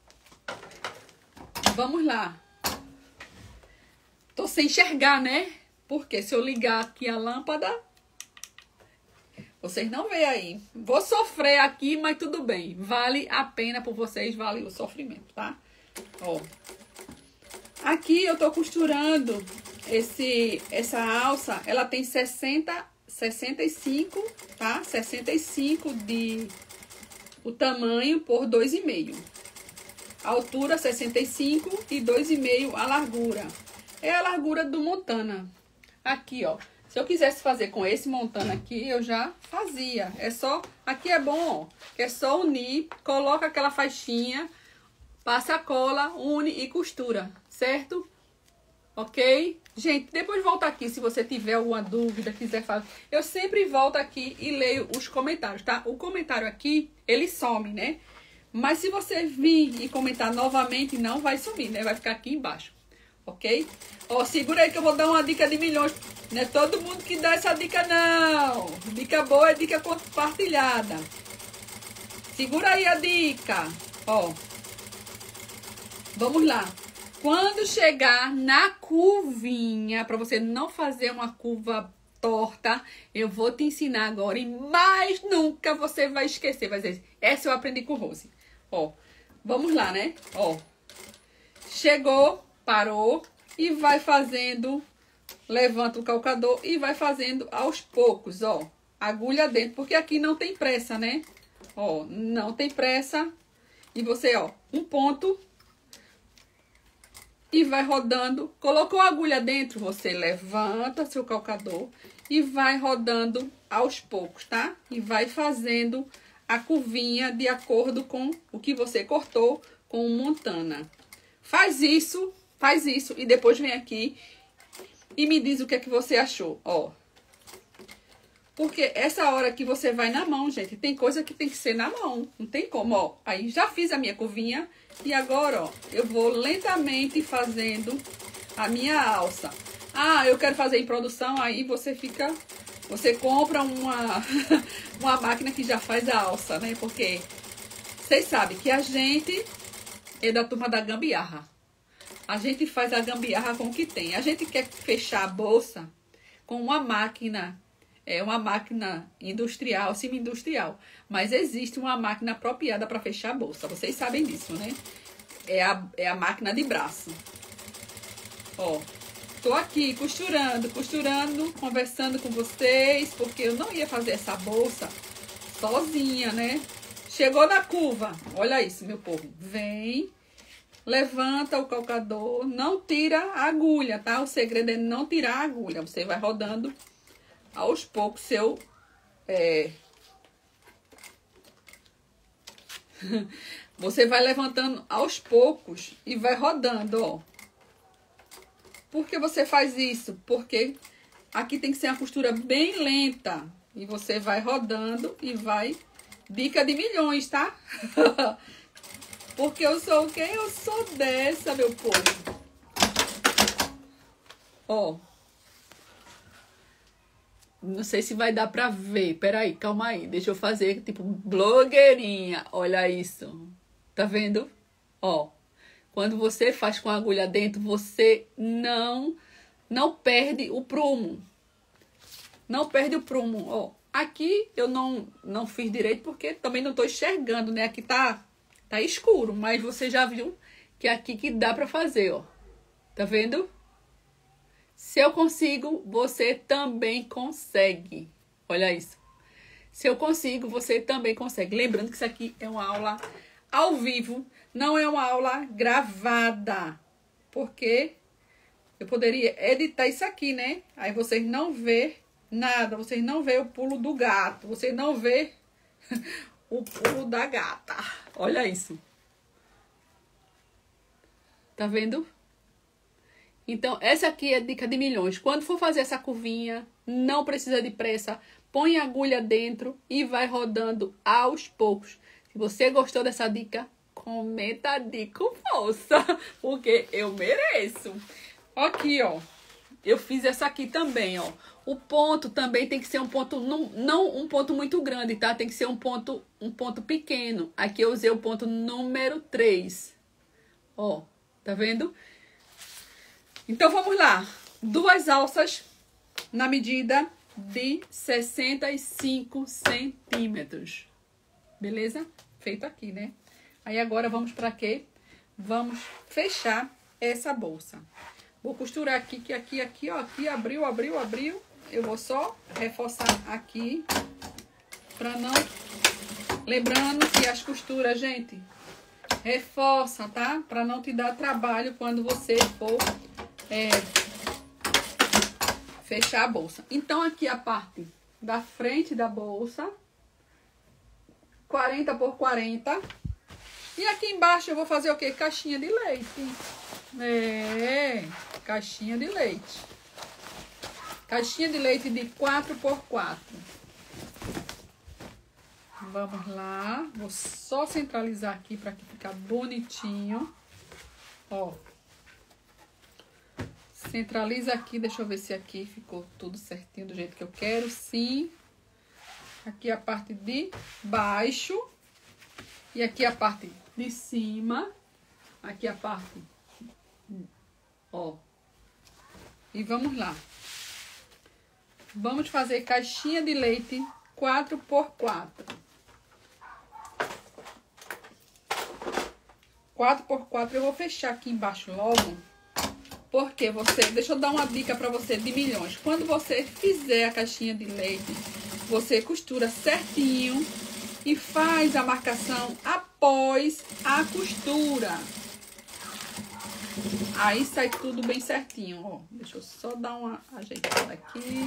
Vamos lá. Tô sem enxergar, né? Porque se eu ligar aqui a lâmpada, vocês não veem aí. Vou sofrer aqui, mas tudo bem. Vale a pena por vocês, vale o sofrimento, tá? Ó. Aqui eu tô costurando esse, essa alça. Ela tem sessenta, sessenta e cinco, tá? sessenta e cinco de o tamanho por dois e meio. A altura sessenta e cinco e dois e meio a largura. É a largura do Montana. Aqui, ó. Se eu quisesse fazer com esse Montana aqui, eu já fazia. É só... Aqui é bom, ó. Que é só unir, coloca aquela faixinha, passa a cola, une e costura, certo? Ok? Gente, depois volta aqui se você tiver alguma dúvida, quiser fazer. Eu sempre volto aqui e leio os comentários, tá? O comentário aqui, ele some, né? Mas se você vir e comentar novamente, não vai sumir, né? Vai ficar aqui embaixo. Ok? Ó, segura aí que eu vou dar uma dica de milhões. Não é todo mundo que dá essa dica, não. Dica boa é dica compartilhada. Segura aí a dica. Ó. Vamos lá. Quando chegar na curvinha, para você não fazer uma curva torta, eu vou te ensinar agora e mais nunca você vai esquecer. Vai dizer, essa eu aprendi com Rose. Ó. Vamos lá, né? Ó. Chegou... Parou e vai fazendo, levanta o calcador e vai fazendo aos poucos, ó, agulha dentro, porque aqui não tem pressa, né? Ó, não tem pressa. E você, ó, um ponto e vai rodando. Colocou a agulha dentro, você levanta seu calcador e vai rodando aos poucos, tá? E vai fazendo a curvinha de acordo com o que você cortou com o Montana. Faz isso... Faz isso e depois vem aqui e me diz o que é que você achou, ó. Porque essa hora que você vai na mão, gente, tem coisa que tem que ser na mão. Não tem como, ó. Aí já fiz a minha curvinha e agora, ó, eu vou lentamente fazendo a minha alça. Ah, eu quero fazer em produção, aí você fica... Você compra uma, uma máquina que já faz a alça, né? Porque vocês sabem que a gente é da turma da gambiarra. A gente faz a gambiarra com o que tem. A gente quer fechar a bolsa com uma máquina, é uma máquina industrial, semi-industrial. Mas existe uma máquina apropriada para fechar a bolsa. Vocês sabem disso, né? É a, é a máquina de braço. Ó. Tô aqui costurando, costurando, conversando com vocês, porque eu não ia fazer essa bolsa sozinha, né? Chegou na curva, olha isso, meu povo. Vem, levanta o calcador, não tira a agulha, tá? O segredo é não tirar a agulha. Você vai rodando aos poucos seu... É... Você vai levantando aos poucos e vai rodando, ó. Por que você faz isso? Porque aqui tem que ser uma costura bem lenta. E você vai rodando e vai... Dica de milhões, tá? Porque eu sou o quê? Eu sou dessa, meu povo. Ó. Não sei se vai dar pra ver. Peraí, calma aí. Deixa eu fazer tipo blogueirinha. Olha isso. Tá vendo? Ó. Quando você faz com a agulha dentro, você não, não perde o prumo. Não perde o prumo. Ó, aqui eu não, não fiz direito porque também não tô enxergando, né? Aqui tá, tá escuro, mas você já viu que é aqui que dá pra fazer, ó. Tá vendo? Se eu consigo, você também consegue. Olha isso. Se eu consigo, você também consegue. Lembrando que isso aqui é uma aula ao vivo. Não é uma aula gravada, porque eu poderia editar isso aqui, né? Aí vocês não vê nada, vocês não vê o pulo do gato, vocês não vê o pulo da gata. Olha isso. Tá vendo? Então, essa aqui é a dica de milhões. Quando for fazer essa curvinha, não precisa de pressa. Põe a agulha dentro e vai rodando aos poucos. Se você gostou dessa dica, comenta de com força, porque eu mereço. Aqui, ó. Eu fiz essa aqui também, ó. O ponto também tem que ser um ponto, não, não um ponto muito grande, tá? Tem que ser um ponto, um ponto pequeno. Aqui eu usei o ponto número três. Ó, tá vendo? Então, vamos lá. Duas alças na medida de sessenta e cinco centímetros. Beleza? Feito aqui, né? Aí agora vamos para quê? Vamos fechar essa bolsa. Vou costurar aqui, que aqui, aqui, ó. Aqui abriu, abriu, abriu. Eu vou só reforçar aqui. Pra não... Lembrando que as costuras, gente, reforça, tá? Pra não te dar trabalho quando você for é, fechar a bolsa. Então, aqui a parte da frente da bolsa. quarenta por quarenta. E aqui embaixo eu vou fazer o quê? Caixinha de leite. É, caixinha de leite. Caixinha de leite de quatro por quatro. Vamos lá. Vou só centralizar aqui para que ficar bonitinho. Ó. Centraliza aqui. Deixa eu ver se aqui ficou tudo certinho do jeito que eu quero. Sim. Aqui a parte de baixo. E aqui a parte de cima. Aqui a parte... Ó. E vamos lá. Vamos fazer caixinha de leite quatro por quatro. quatro por quatro eu vou fechar aqui embaixo logo. Porque você... Deixa eu dar uma dica pra você de milhões. Quando você fizer a caixinha de leite, você costura certinho e faz a marcação após a costura. Aí sai tudo bem certinho, ó. Deixa eu só dar uma ajeitada aqui.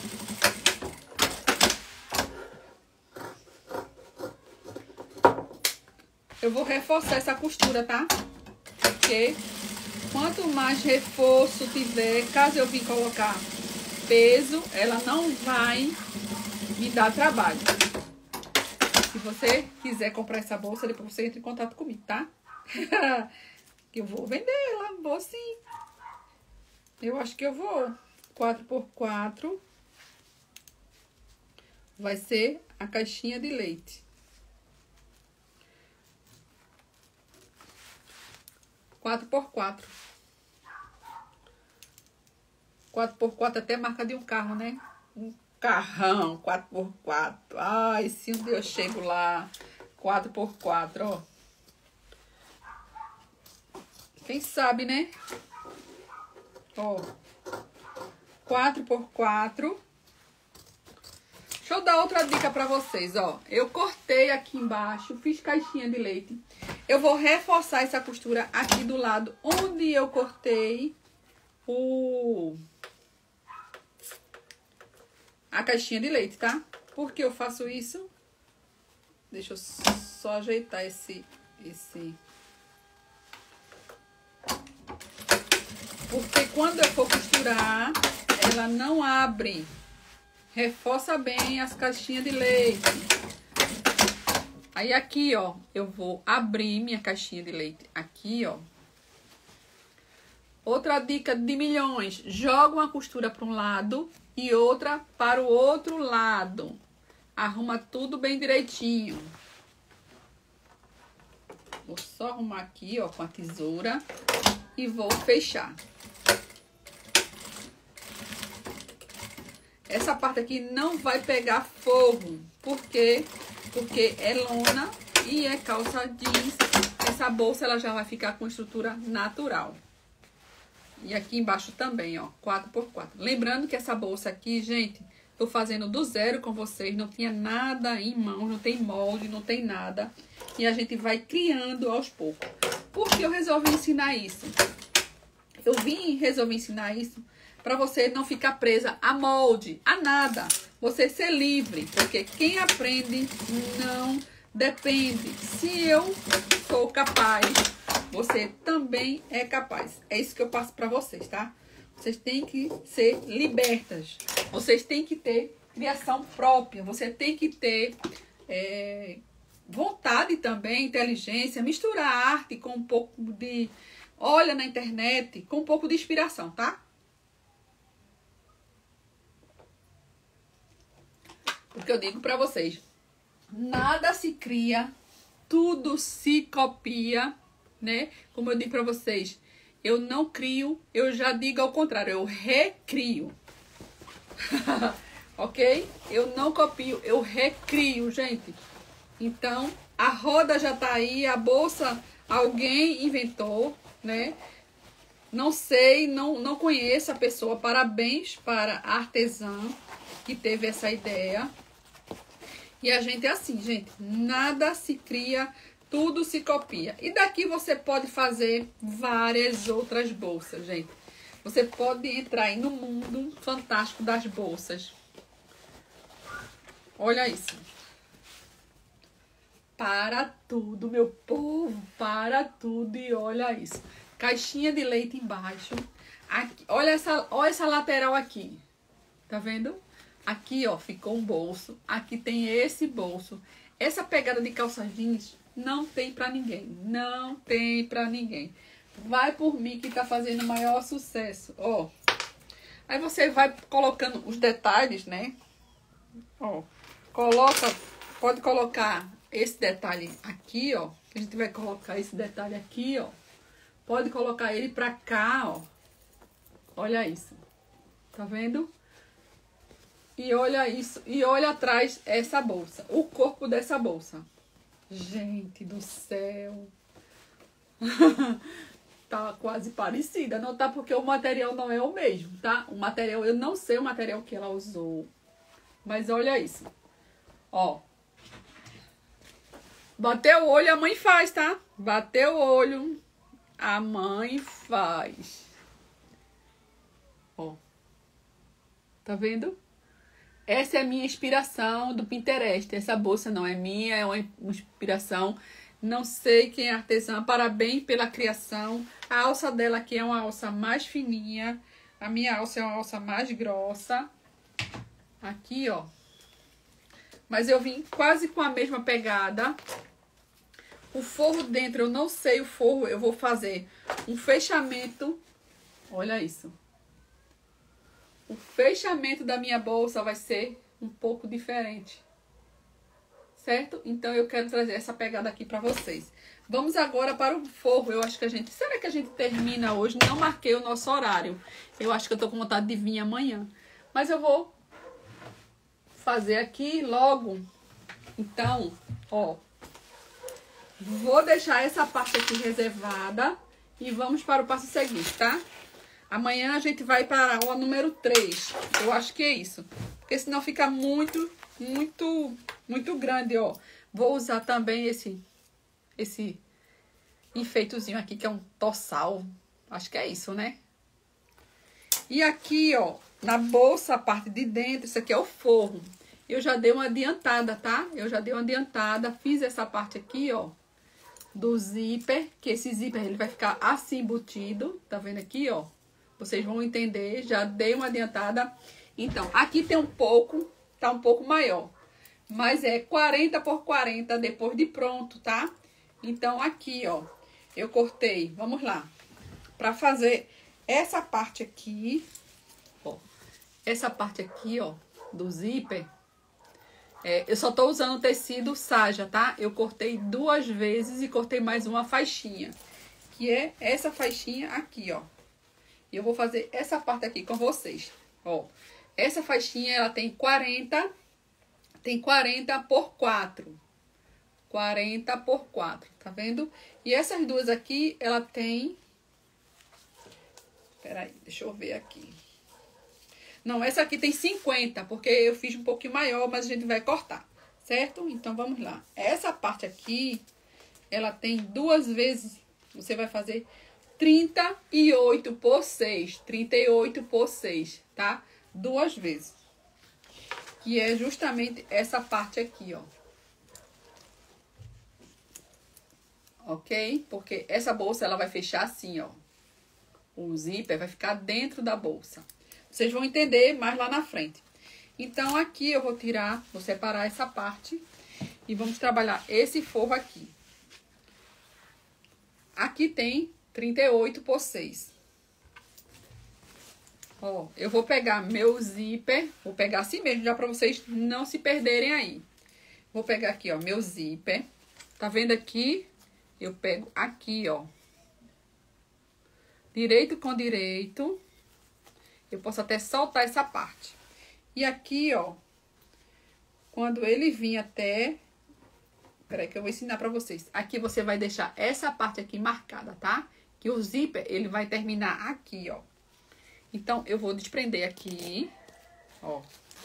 Eu vou reforçar essa costura, tá? Porque quanto mais reforço tiver, caso eu vim colocar peso, ela não vai me dar trabalho. Se você quiser comprar essa bolsa, depois você entra em contato comigo, tá? Que eu vou vender ela, vou sim. Eu acho que eu vou. quatro por quatro. Vai ser a caixinha de leite. quatro por quatro. quatro por quatro até marca de um carro, né? Um carrão, quatro por quatro. Ai, se um dia eu chego lá, quatro por quatro, ó. Quem sabe, né? Ó, quatro por quatro. Deixa eu dar outra dica pra vocês, ó. Eu cortei aqui embaixo, fiz caixinha de leite. Eu vou reforçar essa costura aqui do lado onde eu cortei o... a caixinha de leite, tá? Por que eu faço isso? Deixa eu só ajeitar esse... esse... Porque quando eu for costurar, ela não abre. Reforça bem as caixinhas de leite. Aí aqui, ó, eu vou abrir minha caixinha de leite. Aqui, ó. Outra dica de milhões. Joga uma costura para um lado e outra para o outro lado. Arruma tudo bem direitinho. Vou só arrumar aqui, ó, com a tesoura. E vou fechar. Essa parte aqui não vai pegar fogo. Por quê? Porque é lona e é calça jeans. Essa bolsa ela já vai ficar com estrutura natural. E aqui embaixo também, ó, quatro por quatro. Lembrando que essa bolsa aqui, gente, tô fazendo do zero com vocês. Não tinha nada em mão, não tem molde, não tem nada. E a gente vai criando aos poucos. Por que eu resolvi ensinar isso? Eu vim resolver ensinar isso para você não ficar presa a molde, a nada. Você ser livre, porque quem aprende não depende. Se eu sou capaz, você também é capaz. É isso que eu passo para vocês, tá? Vocês têm que ser libertas. Vocês têm que ter criação própria. Você tem que ter é, vontade também, inteligência, misturar arte com um pouco de... Olha na internet, com um pouco de inspiração, tá? Porque eu digo pra vocês, nada se cria, tudo se copia, né? Como eu digo pra vocês, eu não crio, eu já digo ao contrário, eu recrio. Ok? Eu não copio, eu recrio, gente. Então, a roda já tá aí, a bolsa alguém inventou, né? Não sei, não, não conheço a pessoa. Parabéns para a artesã que teve essa ideia. E a gente é assim, gente. Nada se cria, tudo se copia. E daqui você pode fazer várias outras bolsas, gente. Você pode entrar aí no mundo fantástico das bolsas. Olha isso. Para tudo, meu povo. Para tudo e olha isso. Caixinha de leite embaixo. Aqui, olha, essa, olha essa lateral aqui. Tá vendo? Aqui, ó, ficou um bolso. Aqui tem esse bolso. Essa pegada de calça jeans não tem pra ninguém. Não tem pra ninguém. Vai por mim que tá fazendo o maior sucesso. Ó. Aí você vai colocando os detalhes, né? Ó. Coloca, pode colocar esse detalhe aqui, ó. A gente vai colocar esse detalhe aqui, ó. Pode colocar ele pra cá, ó. Olha isso. Tá vendo? E olha isso. E olha atrás essa bolsa. O corpo dessa bolsa. Gente do céu. Tá quase parecida. Não tá porque o material não é o mesmo, tá? O material, eu não sei o material que ela usou. Mas olha isso. Ó. Bateu o olho, a mãe faz, tá? Bateu o olho, a mãe faz. Ó. Tá vendo? Essa é a minha inspiração do Pinterest. Essa bolsa não é minha, é uma inspiração. Não sei quem é artesã. Parabéns pela criação. A alça dela aqui é uma alça mais fininha. A minha alça é uma alça mais grossa. Aqui, ó. Mas eu vim quase com a mesma pegada. O forro dentro, eu não sei o forro. Eu vou fazer um fechamento. Olha isso. o fechamento da minha bolsa vai ser um pouco diferente. Certo? Então, eu quero trazer essa pegada aqui pra vocês. Vamos agora para o forro. Eu acho que a gente... Será que a gente termina hoje? Não marquei o nosso horário. Eu acho que eu tô com vontade de vir amanhã. Mas eu vou fazer aqui logo. Então, ó. Vou deixar essa parte aqui reservada. E vamos para o passo seguinte, tá? Amanhã a gente vai para o número três. Eu acho que é isso. Porque senão fica muito, muito, muito grande, ó. Vou usar também esse... Esse enfeitozinho aqui, que é um tossal. Acho que é isso, né? E aqui, ó, na bolsa, a parte de dentro, isso aqui é o forro. Eu já dei uma adiantada, tá? Eu já dei uma adiantada. Fiz essa parte aqui, ó, do zíper. Que esse zíper, ele vai ficar assim embutido. Tá vendo aqui, ó? Vocês vão entender. Já dei uma adiantada. Então, aqui tem um pouco, tá um pouco maior. Mas é quarenta por quarenta depois de pronto, tá? Então, aqui, ó, eu cortei, vamos lá, pra fazer essa parte aqui, ó, essa parte aqui, ó, do zíper, é, eu só tô usando tecido saja, tá? Eu cortei duas vezes e cortei mais uma faixinha, que é essa faixinha aqui, ó. E eu vou fazer essa parte aqui com vocês, ó. Essa faixinha, ela tem quarenta, tem quarenta por quatro. quarenta por quatro, tá vendo? E essas duas aqui, ela tem... Peraí, deixa eu ver aqui. Não, essa aqui tem cinquenta, porque eu fiz um pouquinho maior, mas a gente vai cortar, certo? Então, vamos lá. Essa parte aqui, ela tem duas vezes... Você vai fazer trinta e oito por seis. trinta e oito por seis, tá? Duas vezes. Que é justamente essa parte aqui, ó. Ok? Porque essa bolsa, ela vai fechar assim, ó. O zíper vai ficar dentro da bolsa. Vocês vão entender mais lá na frente. Então, aqui eu vou tirar, vou separar essa parte. E vamos trabalhar esse forro aqui. Aqui tem trinta e oito por seis. Ó, eu vou pegar meu zíper. Vou pegar assim mesmo, já pra vocês não se perderem aí. Vou pegar aqui, ó, meu zíper. Tá vendo aqui? Eu pego aqui, ó. Direito com direito. Eu posso até soltar essa parte. E aqui, ó. Quando ele vir até... Peraí que eu vou ensinar pra vocês. Aqui você vai deixar essa parte aqui marcada, tá? Que o zíper, ele vai terminar aqui, ó. Então, eu vou desprender aqui, ó.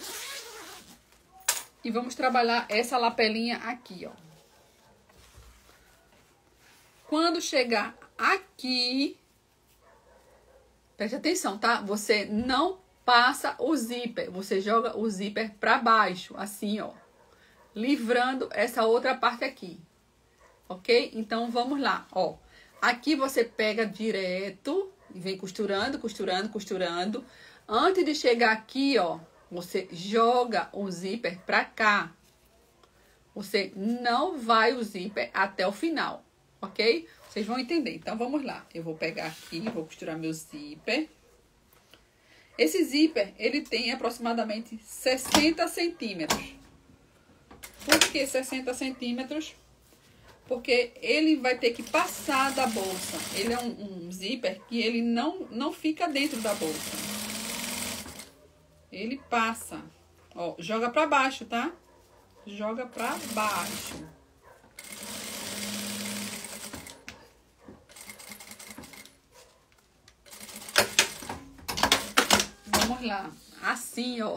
E vamos trabalhar essa lapelinha aqui, ó. Quando chegar aqui, preste atenção, tá? Você não passa o zíper, você joga o zíper pra baixo, assim, ó. Livrando essa outra parte aqui, ok? Então, vamos lá, ó. Aqui você pega direto e vem costurando, costurando, costurando. Antes de chegar aqui, ó, você joga o zíper pra cá. Você não vai o zíper até o final. Ok? Vocês vão entender. Então, vamos lá. Eu vou pegar aqui, vou costurar meu zíper. Esse zíper, ele tem aproximadamente sessenta centímetros. Por que sessenta centímetros? Porque ele vai ter que passar da bolsa. Ele é um, um zíper que ele não, não fica dentro da bolsa. Ele passa. Ó, joga pra baixo, tá? Joga pra baixo. Vamos lá. Assim, ó.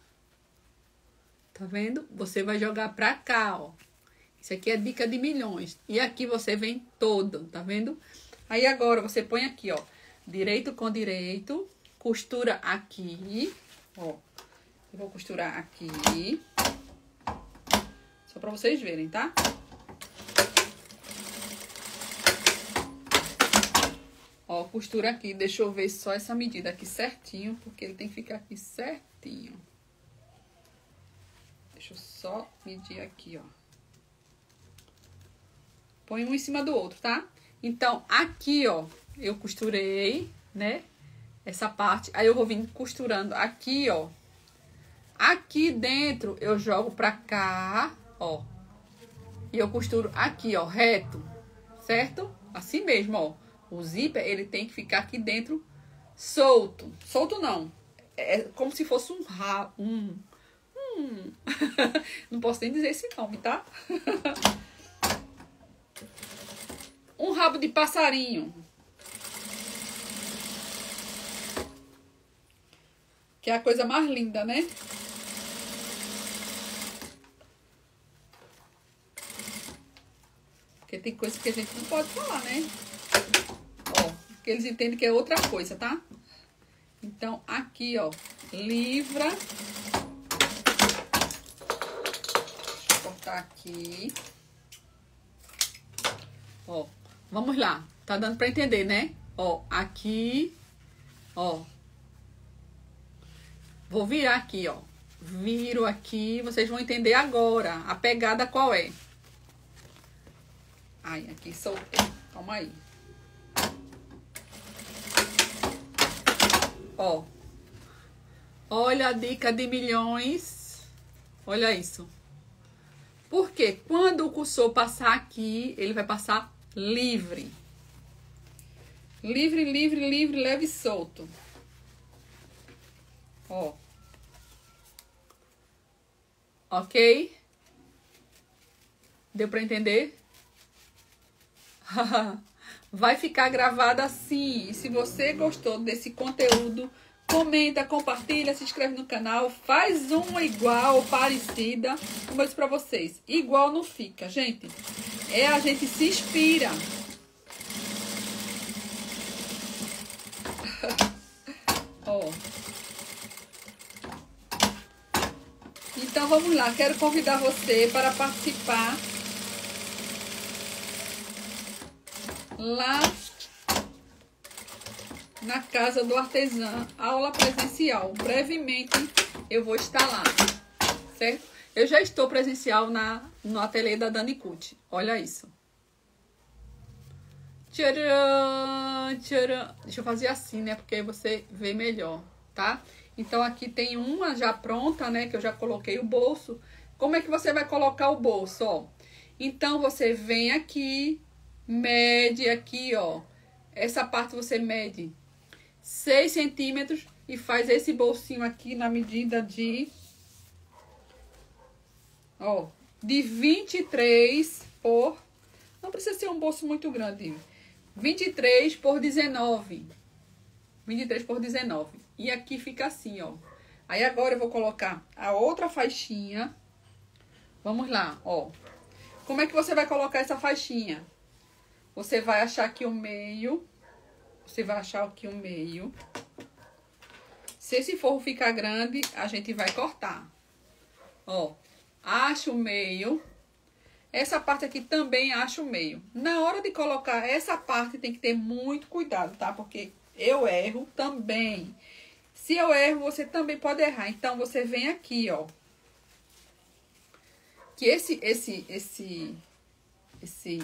Tá vendo? Você vai jogar pra cá, ó. Isso aqui é dica de milhões. E aqui você vem todo, tá vendo? Aí agora você põe aqui, ó. Direito com direito. Costura aqui. Ó. Eu vou costurar aqui. Só pra vocês verem, tá? Ó, costura aqui. Deixa eu ver só essa medida aqui certinho, porque ele tem que ficar aqui certinho. Deixa eu só medir aqui, ó. Põe um em cima do outro, tá? Então, aqui, ó, eu costurei, né? essa parte. Aí eu vou vir costurando aqui, ó. Aqui dentro eu jogo pra cá, ó. E eu costuro aqui, ó, reto, certo? Assim mesmo, ó. O zíper, ele tem que ficar aqui dentro solto. Solto não. É como se fosse um rabo. Um, um. Não posso nem dizer esse nome, tá? Um rabo de passarinho. Que é a coisa mais linda, né? Porque tem coisa que a gente não pode falar, né? Ó, que eles entendem que é outra coisa, tá? Então, aqui, ó, livra. Deixa eu cortar aqui. Ó, vamos lá. Tá dando pra entender, né? Ó, aqui, ó. Vou virar aqui, ó. Viro aqui, vocês vão entender agora a pegada qual é. Ai, aqui soltei. Calma aí. Ó. Olha a dica de milhões. Olha isso. Porque quando o cursor passar aqui, ele vai passar livre. Livre, livre, livre, leve e solto. Ó. Ok? Deu pra entender? Vai ficar gravado assim. E se você gostou desse conteúdo, comenta, compartilha, se inscreve no canal, faz uma igual, parecida. Como eu disse pra vocês, igual não fica, gente. É, a gente se inspira. Ó. Então vamos lá, quero convidar você para participar lá na Casa do Artesã, aula presencial. Brevemente eu vou estar lá, certo? Eu já estou presencial na, no ateliê da Dani Cut. Olha isso. Tcharam, tcharam. Deixa eu fazer assim, né? Porque aí você vê melhor, tá? Então aqui tem uma já pronta, né? Que eu já coloquei o bolso. Como é que você vai colocar o bolso, ó? Então você vem aqui, mede aqui, ó. Essa parte você mede seis centímetros e faz esse bolsinho aqui na medida de, ó, de vinte e três por, não precisa ser um bolso muito grande, vinte e três por dezenove, vinte e três por dezenove, e aqui fica assim, ó. Aí agora eu vou colocar a outra faixinha. Vamos lá, ó. Como é que você vai colocar essa faixinha? Você vai achar aqui o meio. Você vai achar aqui o meio. Se esse forro ficar grande, a gente vai cortar. Ó, acha o meio. Essa parte aqui também acha o meio. Na hora de colocar essa parte, tem que ter muito cuidado, tá? Porque eu erro também. Se eu erro, você também pode errar. Então, você vem aqui, ó. Que esse, esse, esse, esse...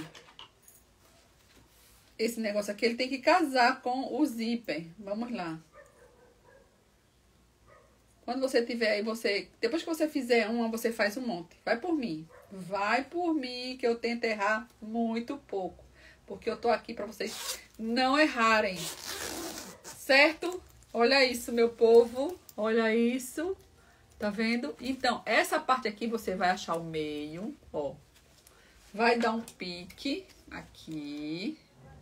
Esse negócio aqui, ele tem que casar com o zíper. Vamos lá. Quando você tiver aí, você... Depois que você fizer uma, você faz um monte. Vai por mim. Vai por mim, que eu tento errar muito pouco. Porque eu tô aqui pra vocês não errarem. Certo? Olha isso, meu povo. Olha isso. Tá vendo? Então, essa parte aqui, você vai achar o meio, ó. Vai dar um pique aqui.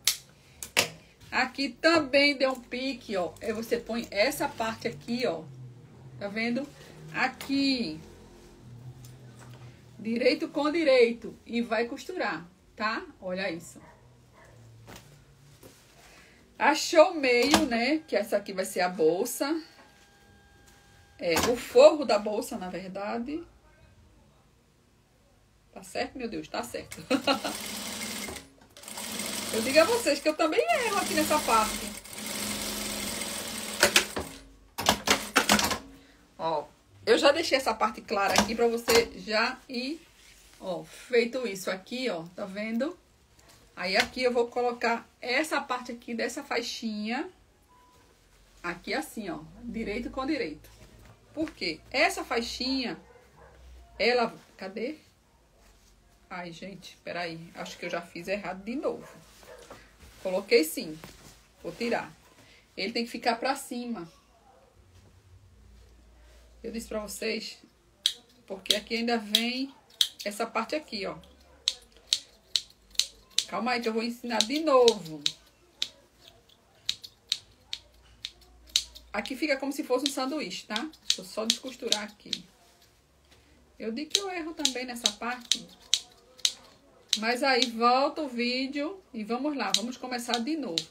Aqui também deu um pique, ó. Aí você põe essa parte aqui, ó. Tá vendo? Aqui. Direito com direito. E vai costurar, tá? Olha isso. Achou o meio, né? Que essa aqui vai ser a bolsa. É, o forro da bolsa, na verdade. Tá certo, meu Deus? Tá certo. Eu digo a vocês que eu também erro aqui nessa parte. Ó, eu já deixei essa parte clara aqui pra você já ir, ó, feito isso aqui, ó, tá vendo? Aí aqui eu vou colocar essa parte aqui dessa faixinha aqui assim, ó, direito com direito. Por quê? Essa faixinha, ela... Cadê? Ai, gente, peraí. Acho que eu já fiz errado de novo. Coloquei sim. Vou tirar. Ele tem que ficar pra cima. Eu disse pra vocês, porque aqui ainda vem essa parte aqui, ó. Calma aí que eu vou ensinar de novo. Aqui fica como se fosse um sanduíche, tá? Vou só descosturar aqui. Eu digo que eu erro também nessa parte. Mas aí volta o vídeo e vamos lá. Vamos começar de novo.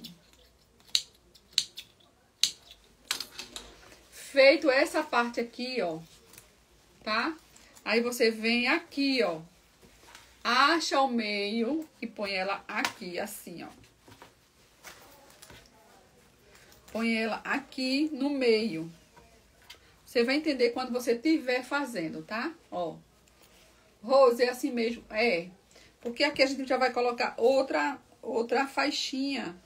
Feito essa parte aqui, ó. Tá? Aí você vem aqui, ó. Acha o meio e põe ela aqui, assim, ó. Põe ela aqui no meio. Você vai entender quando você estiver fazendo, tá? Ó. Rose, é assim mesmo? É. Porque aqui a gente já vai colocar outra, outra faixinha.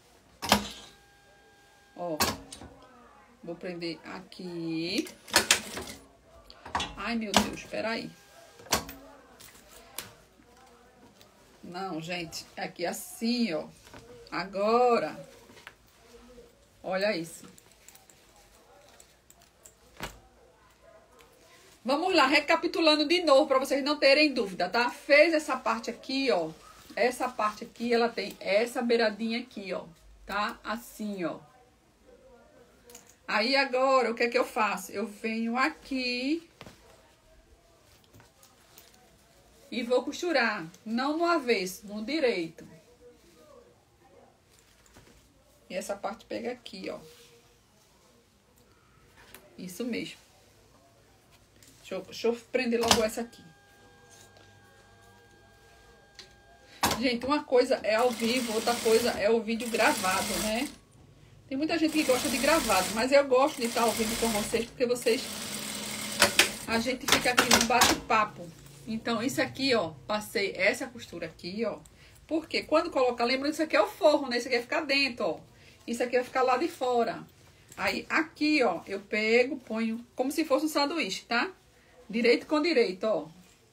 Ó. Vou prender aqui. Ai, meu Deus, espera aí. Não, gente, aqui assim, ó. Agora, olha isso. Vamos lá, recapitulando de novo, para vocês não terem dúvida, tá? Fez essa parte aqui, ó. Essa parte aqui, ela tem essa beiradinha aqui, ó. Tá? Assim, ó. Aí, agora, o que é que eu faço? Eu venho aqui... E vou costurar, não no avesso, no direito. E essa parte pega aqui, ó. Isso mesmo. Deixa eu, deixa eu prender logo essa aqui. Gente, uma coisa é ao vivo, outra coisa é o vídeo gravado, né? Tem muita gente que gosta de gravado, mas eu gosto de estar ao vivo com vocês, porque vocês... A gente fica aqui no bate-papo. Então, isso aqui, ó, passei essa costura aqui, ó. Porque quando colocar, lembra, isso aqui é o forro, né? Isso aqui vai ficar dentro, ó. Isso aqui vai ficar lá de fora. Aí, aqui, ó, eu pego, ponho como se fosse um sanduíche, tá? Direito com direito, ó.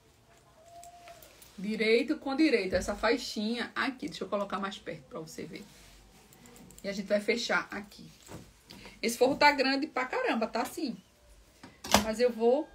Direito com direito. Essa faixinha aqui. Deixa eu colocar mais perto pra você ver. E a gente vai fechar aqui. Esse forro tá grande pra caramba, tá assim. Mas eu vou...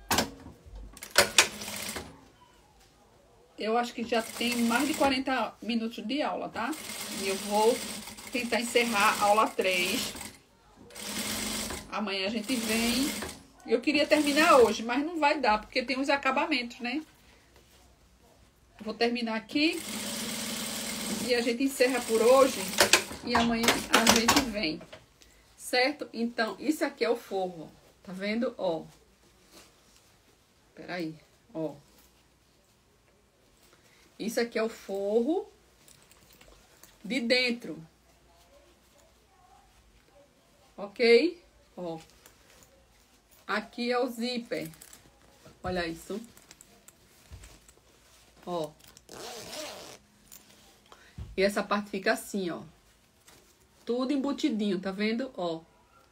Eu acho que já tem mais de quarenta minutos de aula, tá? E eu vou tentar encerrar a aula três. Amanhã a gente vem. Eu queria terminar hoje, mas não vai dar, porque tem os acabamentos, né? Vou terminar aqui. E a gente encerra por hoje. E amanhã a gente vem. Certo? Então, isso aqui é o forro. Tá vendo? Ó. Peraí. Ó. Isso aqui é o forro de dentro. Ok? Ó. Aqui é o zíper. Olha isso. Ó. E essa parte fica assim, ó. Tudo embutidinho, tá vendo? Ó.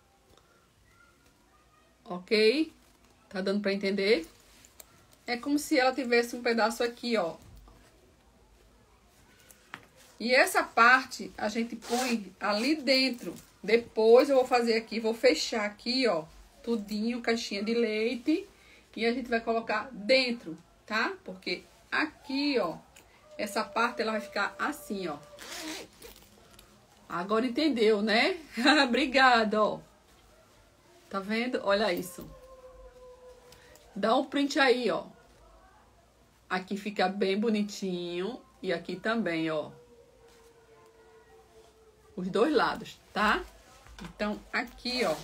Ok? Tá dando pra entender? É como se ela tivesse um pedaço aqui, ó. E essa parte a gente põe ali dentro. Depois eu vou fazer aqui, vou fechar aqui, ó, tudinho, caixinha de leite. E a gente vai colocar dentro, tá? Porque aqui, ó, essa parte ela vai ficar assim, ó. Agora entendeu, né? Obrigada, ó. Tá vendo? Olha isso. Dá um print aí, ó. Aqui fica bem bonitinho. E aqui também, ó. Os dois lados, tá? Então, aqui, ó.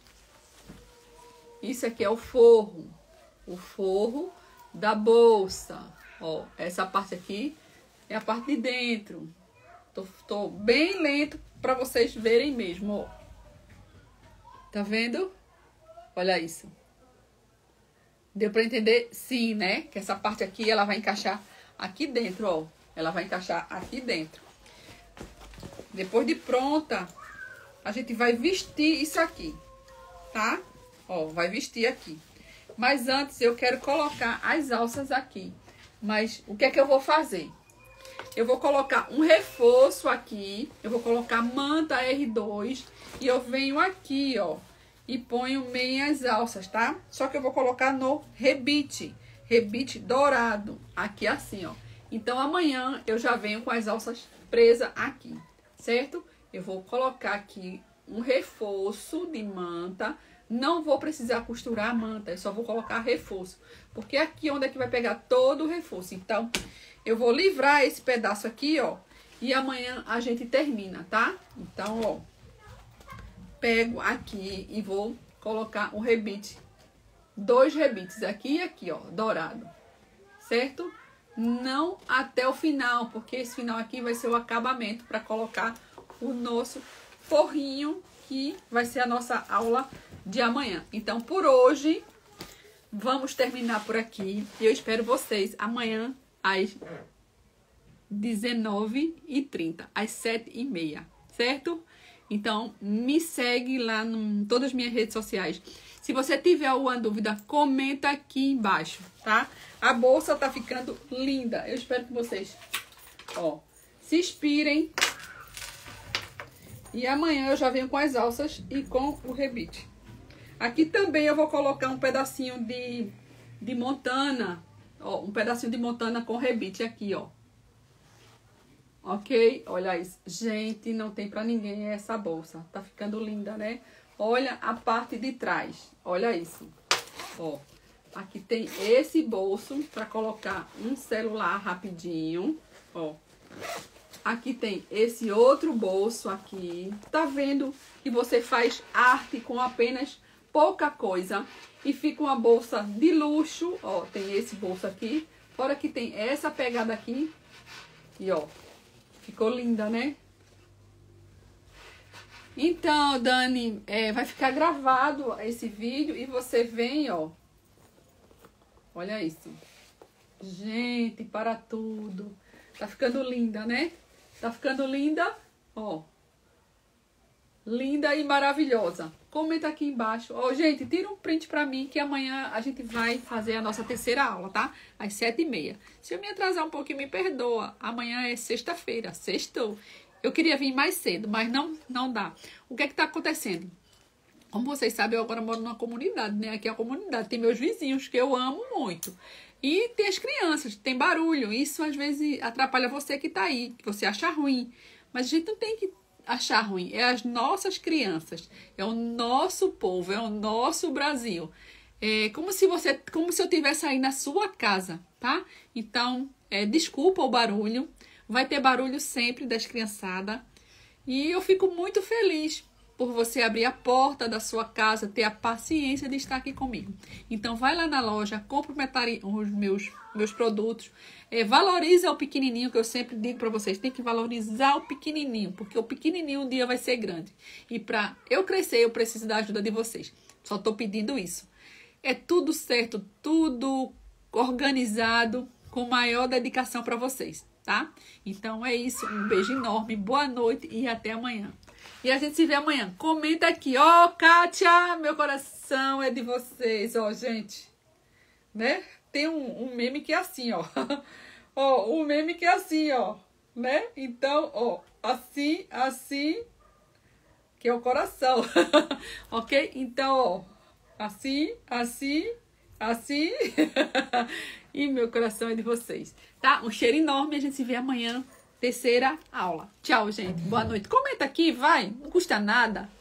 Isso aqui é o forro. O forro da bolsa. Ó, essa parte aqui é a parte de dentro. Tô, tô bem lento pra vocês verem mesmo, ó. Tá vendo? Olha isso. Deu pra entender? Sim, né? Que essa parte aqui, ela vai encaixar aqui dentro, ó. Ela vai encaixar aqui dentro. Depois de pronta, a gente vai vestir isso aqui. tá? Ó, vai vestir aqui. Mas antes eu quero colocar as alças aqui. Mas o que é que eu vou fazer? Eu vou colocar um reforço aqui. Eu vou colocar manta R dois. E eu venho aqui, ó. E ponho meias alças, tá? Só que eu vou colocar no rebite. Rebite dourado. Aqui assim, ó. Então amanhã eu já venho com as alças presas aqui. Certo? Eu vou colocar aqui um reforço de manta. Não vou precisar costurar a manta, eu só vou colocar reforço. Porque aqui onde é que vai pegar todo o reforço. Então, eu vou livrar esse pedaço aqui, ó. E amanhã a gente termina, tá? Então, ó. Pego aqui e vou colocar um rebite. Dois rebites, aqui e aqui, ó, dourado. Certo? Não até o final, porque esse final aqui vai ser o acabamento para colocar o nosso forrinho, que vai ser a nossa aula de amanhã. Então, por hoje, vamos terminar por aqui. E eu espero vocês amanhã às dezenove e trinta, às sete e meia, certo? Então, me segue lá em todas as minhas redes sociais. Se você tiver alguma dúvida, comenta aqui embaixo, tá? A bolsa tá ficando linda. Eu espero que vocês, ó, se inspirem. E amanhã eu já venho com as alças e com o rebite. Aqui também eu vou colocar um pedacinho de, de montana. Ó, um pedacinho de montana com rebite aqui, ó. Ok? Olha isso. Gente, não tem pra ninguém essa bolsa. Tá ficando linda, né? Olha a parte de trás. Olha isso. Ó. Aqui tem esse bolso pra colocar um celular rapidinho. Ó. Aqui tem esse outro bolso aqui. Tá vendo que você faz arte com apenas pouca coisa e fica uma bolsa de luxo. Ó, tem esse bolso aqui. Fora que tem essa pegada aqui. E ó, ficou linda, né? Então, Dani, é, vai ficar gravado esse vídeo e você vem, ó. Olha isso. Gente, para tudo. Tá ficando linda, né? Tá ficando linda, ó. Linda e maravilhosa. Comenta aqui embaixo. Ó, gente, tira um print pra mim que amanhã a gente vai fazer a nossa terceira aula, tá? Às sete e meia. Se eu me atrasar um pouquinho, me perdoa. Amanhã é sexta-feira. Sextou. Eu queria vir mais cedo, mas não, não dá. O que é que tá acontecendo? Como vocês sabem, eu agora moro numa comunidade, né? Aqui é a comunidade. Tem meus vizinhos, que eu amo muito. E tem as crianças, tem barulho. Isso às vezes atrapalha você que tá aí, que você acha ruim. Mas a gente não tem que achar ruim. É as nossas crianças, é o nosso povo, é o nosso Brasil. É como se você, como se eu estivesse aí na sua casa, tá? Então, é, desculpa o barulho. Vai ter barulho sempre das criançadas. E eu fico muito feliz por você abrir a porta da sua casa, ter a paciência de estar aqui comigo. Então, vai lá na loja, compra os meus, meus produtos, é, valoriza o pequenininho, que eu sempre digo para vocês, tem que valorizar o pequenininho, porque o pequenininho um dia vai ser grande. E para eu crescer, eu preciso da ajuda de vocês. Só estou pedindo isso. É tudo certo, tudo organizado, com maior dedicação para vocês, tá? Então, é isso. Um beijo enorme, boa noite e até amanhã. E a gente se vê amanhã. Comenta aqui. Ó, oh, Kátia, meu coração é de vocês. Ó, oh, gente. Né? Tem um, um meme que é assim, ó. Ó, oh, um meme que é assim, ó. Né? Então, ó. Oh, assim, assim. Que é o coração. Ok? Então, ó. Oh, assim, assim, assim. E meu coração é de vocês. Tá? Um cheiro enorme. A gente se vê amanhã. Terceira aula. Tchau, gente. Boa noite. Comenta aqui, vai. Não custa nada.